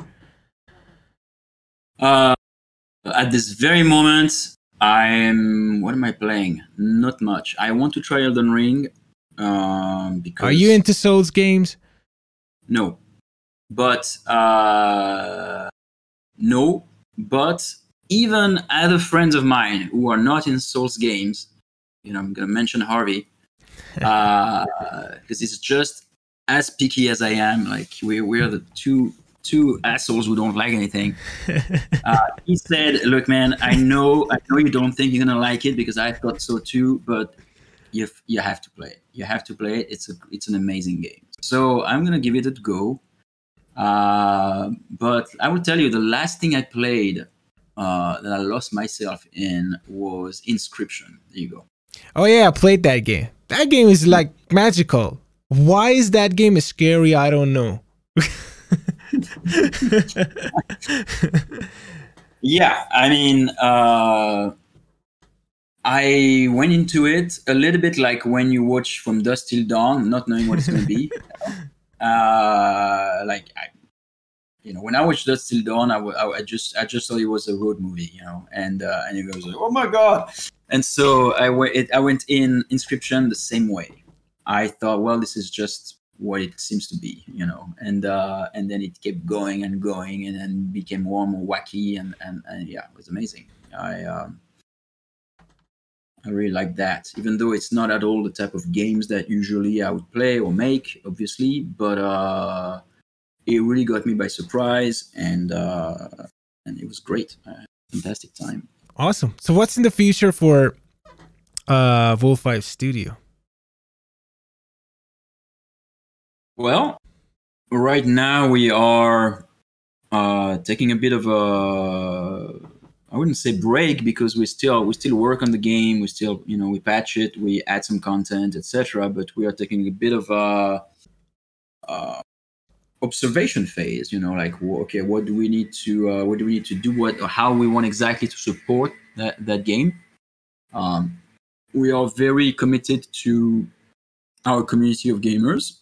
Uh, at this very moment, I'm. What am I playing? Not much. I want to try Elden Ring. Um, because are you into Souls games? No, but uh, no, but even other friends of mine who are not in Souls games. You know, I'm going to mention Harvey, because uh, he's just as picky as I am. Like we're we're the two two assholes who don't like anything. Uh, he said, "Look, man, I know I know you don't think you're gonna like it because I thought so too, but you you have to play it. You have to play it. It's a it's an amazing game. So I'm gonna give it a go. Uh, but I will tell you, the last thing I played uh, that I lost myself in was Inscription. There you go. Oh yeah, I played that game. That game is like magical. Why is that game scary? I don't know. Yeah, I mean, uh, I went into it a little bit like when you watch From Dusk Till Dawn, not knowing what it's going to be. uh, like, I, you know, when I watched Dusk Till Dawn, I, w- I just I just thought it was a road movie, you know, and uh, and it was like, oh my god! And so I went it, I went in Inscription the same way. I thought, well, this is just what it seems to be, you know, and uh, and then it kept going and going, and then became more and more wacky, and and, and yeah, it was amazing. I um, I really like that, even though it's not at all the type of games that usually I would play or make, obviously, but uh, it really got me by surprise, and uh, and it was great, uh, fantastic time. Awesome. So what's in the future for uh, Wolf Five Studio? Well, right now we are uh, taking a bit of a, I wouldn't say break, because we still we still work on the game. We still, you know, we patch it, we add some content, et cetera. But we are taking a bit of a uh, observation phase. You know, like, okay, what do we need to uh, what do we need to do? What or how we want exactly to support that that game. Um, we are very committed to our community of gamers.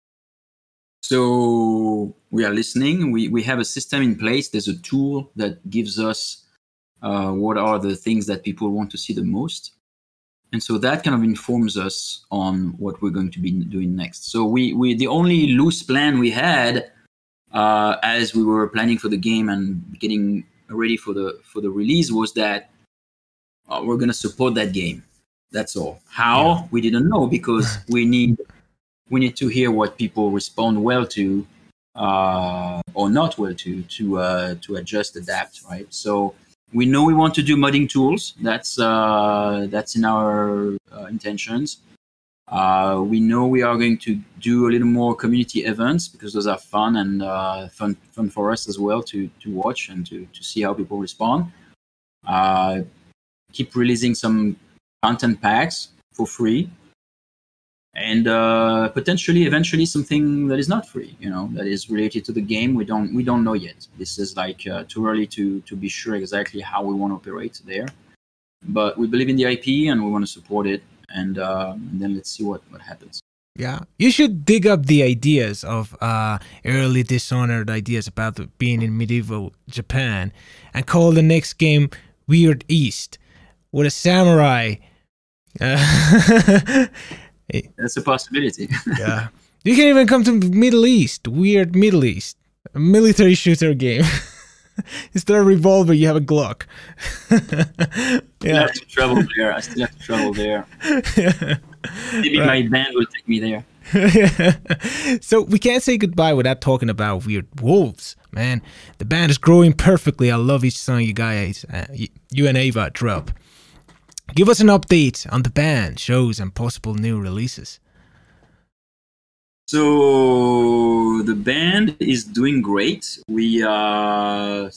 So we are listening. We we have a system in place. There's a tool that gives us uh, what are the things that people want to see the most, and so that kind of informs us on what we're going to be doing next. So we we the only loose plan we had uh, as we were planning for the game and getting ready for the for the release was that uh, we're going to support that game. That's all. How? Yeah. We didn't know, because we need. We need to hear what people respond well to, uh, or not well to, to uh, to adjust, adapt, right? So we know we want to do modding tools. That's uh, that's in our uh, intentions. Uh, we know we are going to do a little more community events, because those are fun and uh, fun fun for us as well to to watch and to to see how people respond. Uh, keep releasing some content packs for free. And uh, potentially, eventually, something that is not free, you know, that is related to the game. We don't, we don't know yet. This is like uh, too early to to be sure exactly how we want to operate there. But we believe in the I P and we want to support it, and, uh, and then let's see what what happens. Yeah, you should dig up the ideas of uh, early Dishonored ideas about the, being in medieval Japan, and call the next game Weird East with a samurai. Uh, That's a possibility. Yeah, you can even come to Middle East, Weird Middle East, a military shooter game. Instead of revolver, you have a Glock. Yeah, I have to travel there. I still have to travel there. Yeah. Maybe right. My band will take me there. So we can't say goodbye without talking about Weird Wolves, man. The band is growing perfectly. I love each song you guys, uh, you, you and Ava drop. Give us an update on the band, shows, and possible new releases. So the band is doing great. We uh,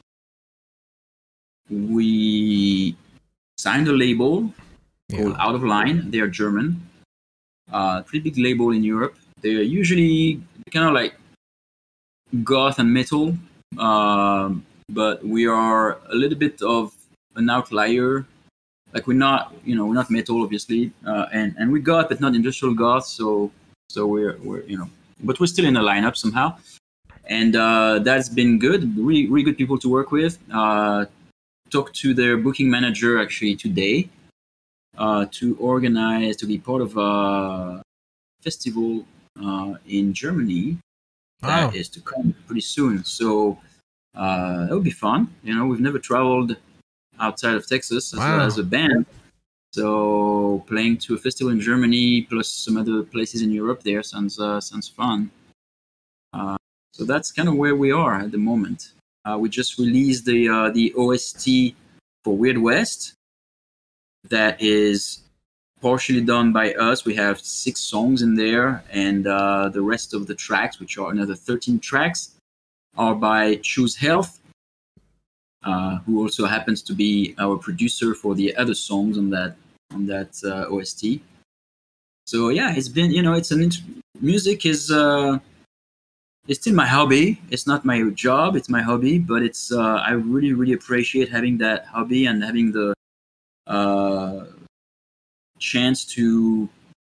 we signed a label yeah. called Out of Line. They are German, uh, pretty big label in Europe. They're usually kind of like goth and metal, uh, but we are a little bit of an outlier. Like we're not, you know, we're not metal, obviously, uh, and and we goth, but not industrial goth. So so we're we're you know, but we're still in the lineup somehow, and uh, that's been good. Really really good people to work with. Uh, talked to their booking manager actually today uh, to organize to be part of a festival uh, in Germany that wow. is to come pretty soon. So uh, that would be fun. You know, we've never traveled outside of Texas as, wow. as a band, so playing to a festival in Germany plus some other places in Europe there sounds uh, sounds fun. Uh, so that's kind of where we are at the moment. Uh, we just released the uh, the O S T for Weird West. That is partially done by us. We have six songs in there, and uh, the rest of the tracks, which are another thirteen tracks, are by Choose Health. Uh, who also happens to be our producer for the other songs on that on that uh, O S T. So yeah, it's been, you know, it's an int- music is uh, it's still my hobby. It's not my job. It's my hobby, but it's uh, I really really appreciate having that hobby and having the uh, chance to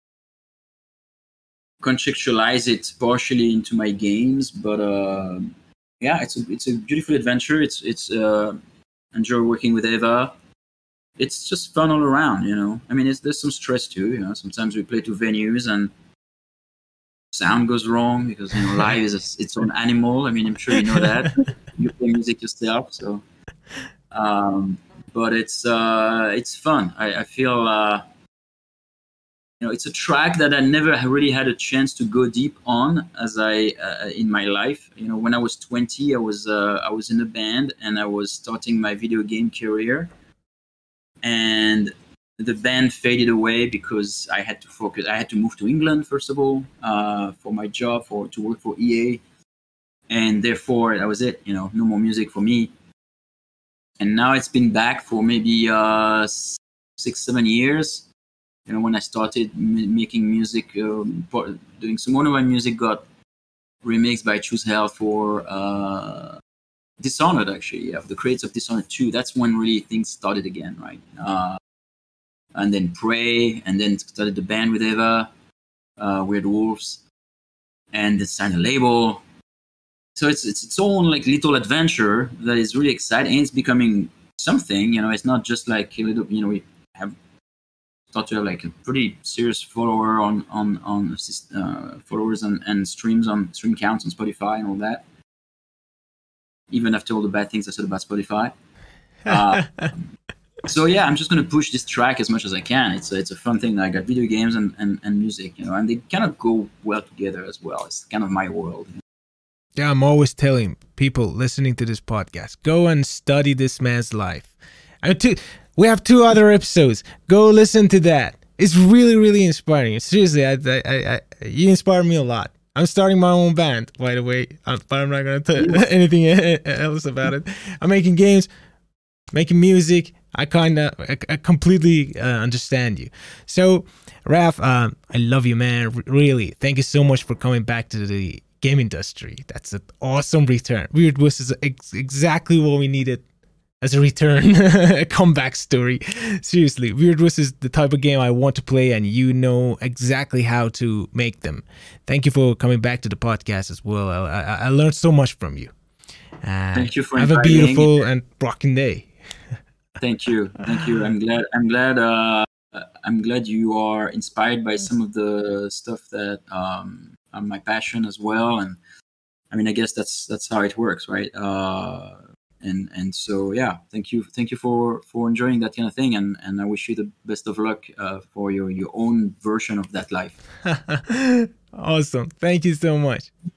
contextualize it partially into my games. But uh, yeah, it's a it's a beautiful adventure. It's it's uh, enjoy working with Eva. It's just fun all around, you know. I mean, it's, there's some stress too, you know. Sometimes we play to venues and sound goes wrong because, you know, live is a, its own animal. I mean, I'm sure you know that. You play music yourself, so. Um, but it's uh, it's fun. I, I feel, uh, you know, it's a track that I never really had a chance to go deep on as I uh, in my life. You know, when I was twenty, I was uh, I was in a band and I was starting my video game career. And the band faded away because I had to focus. I had to move to England first of all uh, for my job, for to work for E A, and therefore that was it. You know, no more music for me. And now it's been back for maybe uh, six, seven years. You know, when I started m- making music, um, doing some one of my music got remixed by Choose Hell for uh, Dishonored, actually, yeah, the creators of Dishonored two. That's when really things started again, right? Uh, and then Prey, and then started the band with Eva, uh, Weird Wolves, and then signed a label. So it's it's its own like little adventure that is really exciting, and it's becoming something. You know, it's not just like a little. You know, we have started to have like a pretty serious follower on on on uh, followers and, and streams on stream counts on Spotify and all that. Even after all the bad things I said about Spotify. Uh, so yeah, I'm just gonna push this track as much as I can. It's a, it's a fun thing. I got video games and, and, and music, you know, and they kind of go well together as well. It's kind of my world. Yeah, I'm always telling people listening to this podcast, go and study this man's life. And two, we have two other episodes. Go listen to that. It's really, really inspiring. Seriously, I, I, I, I you inspire me a lot. I'm starting my own band, by the way, but I'm not going to tell anything else about it. I'm making games, making music. I kind of, I, I completely uh, understand you. So, Raph, um, I love you, man. R- really, thank you so much for coming back to the game industry. That's an awesome return. Weird Wuss is ex- exactly what we needed as a return, a comeback story. Seriously, Weird Wuss is the type of game I want to play, and you know exactly how to make them. Thank you for coming back to the podcast as well. I, I, I learned so much from you. Uh, Thank you for have inviting. a beautiful and rocking day. Thank you, thank you. I'm glad. I'm glad. Uh, I'm glad you are inspired by some of the stuff that um, are my passion as well. And I mean, I guess that's that's how it works, right? Uh, And and so yeah, thank you, thank you for, for enjoying that kind of thing, and, and I wish you the best of luck uh, for your, your own version of that life. Awesome, thank you so much.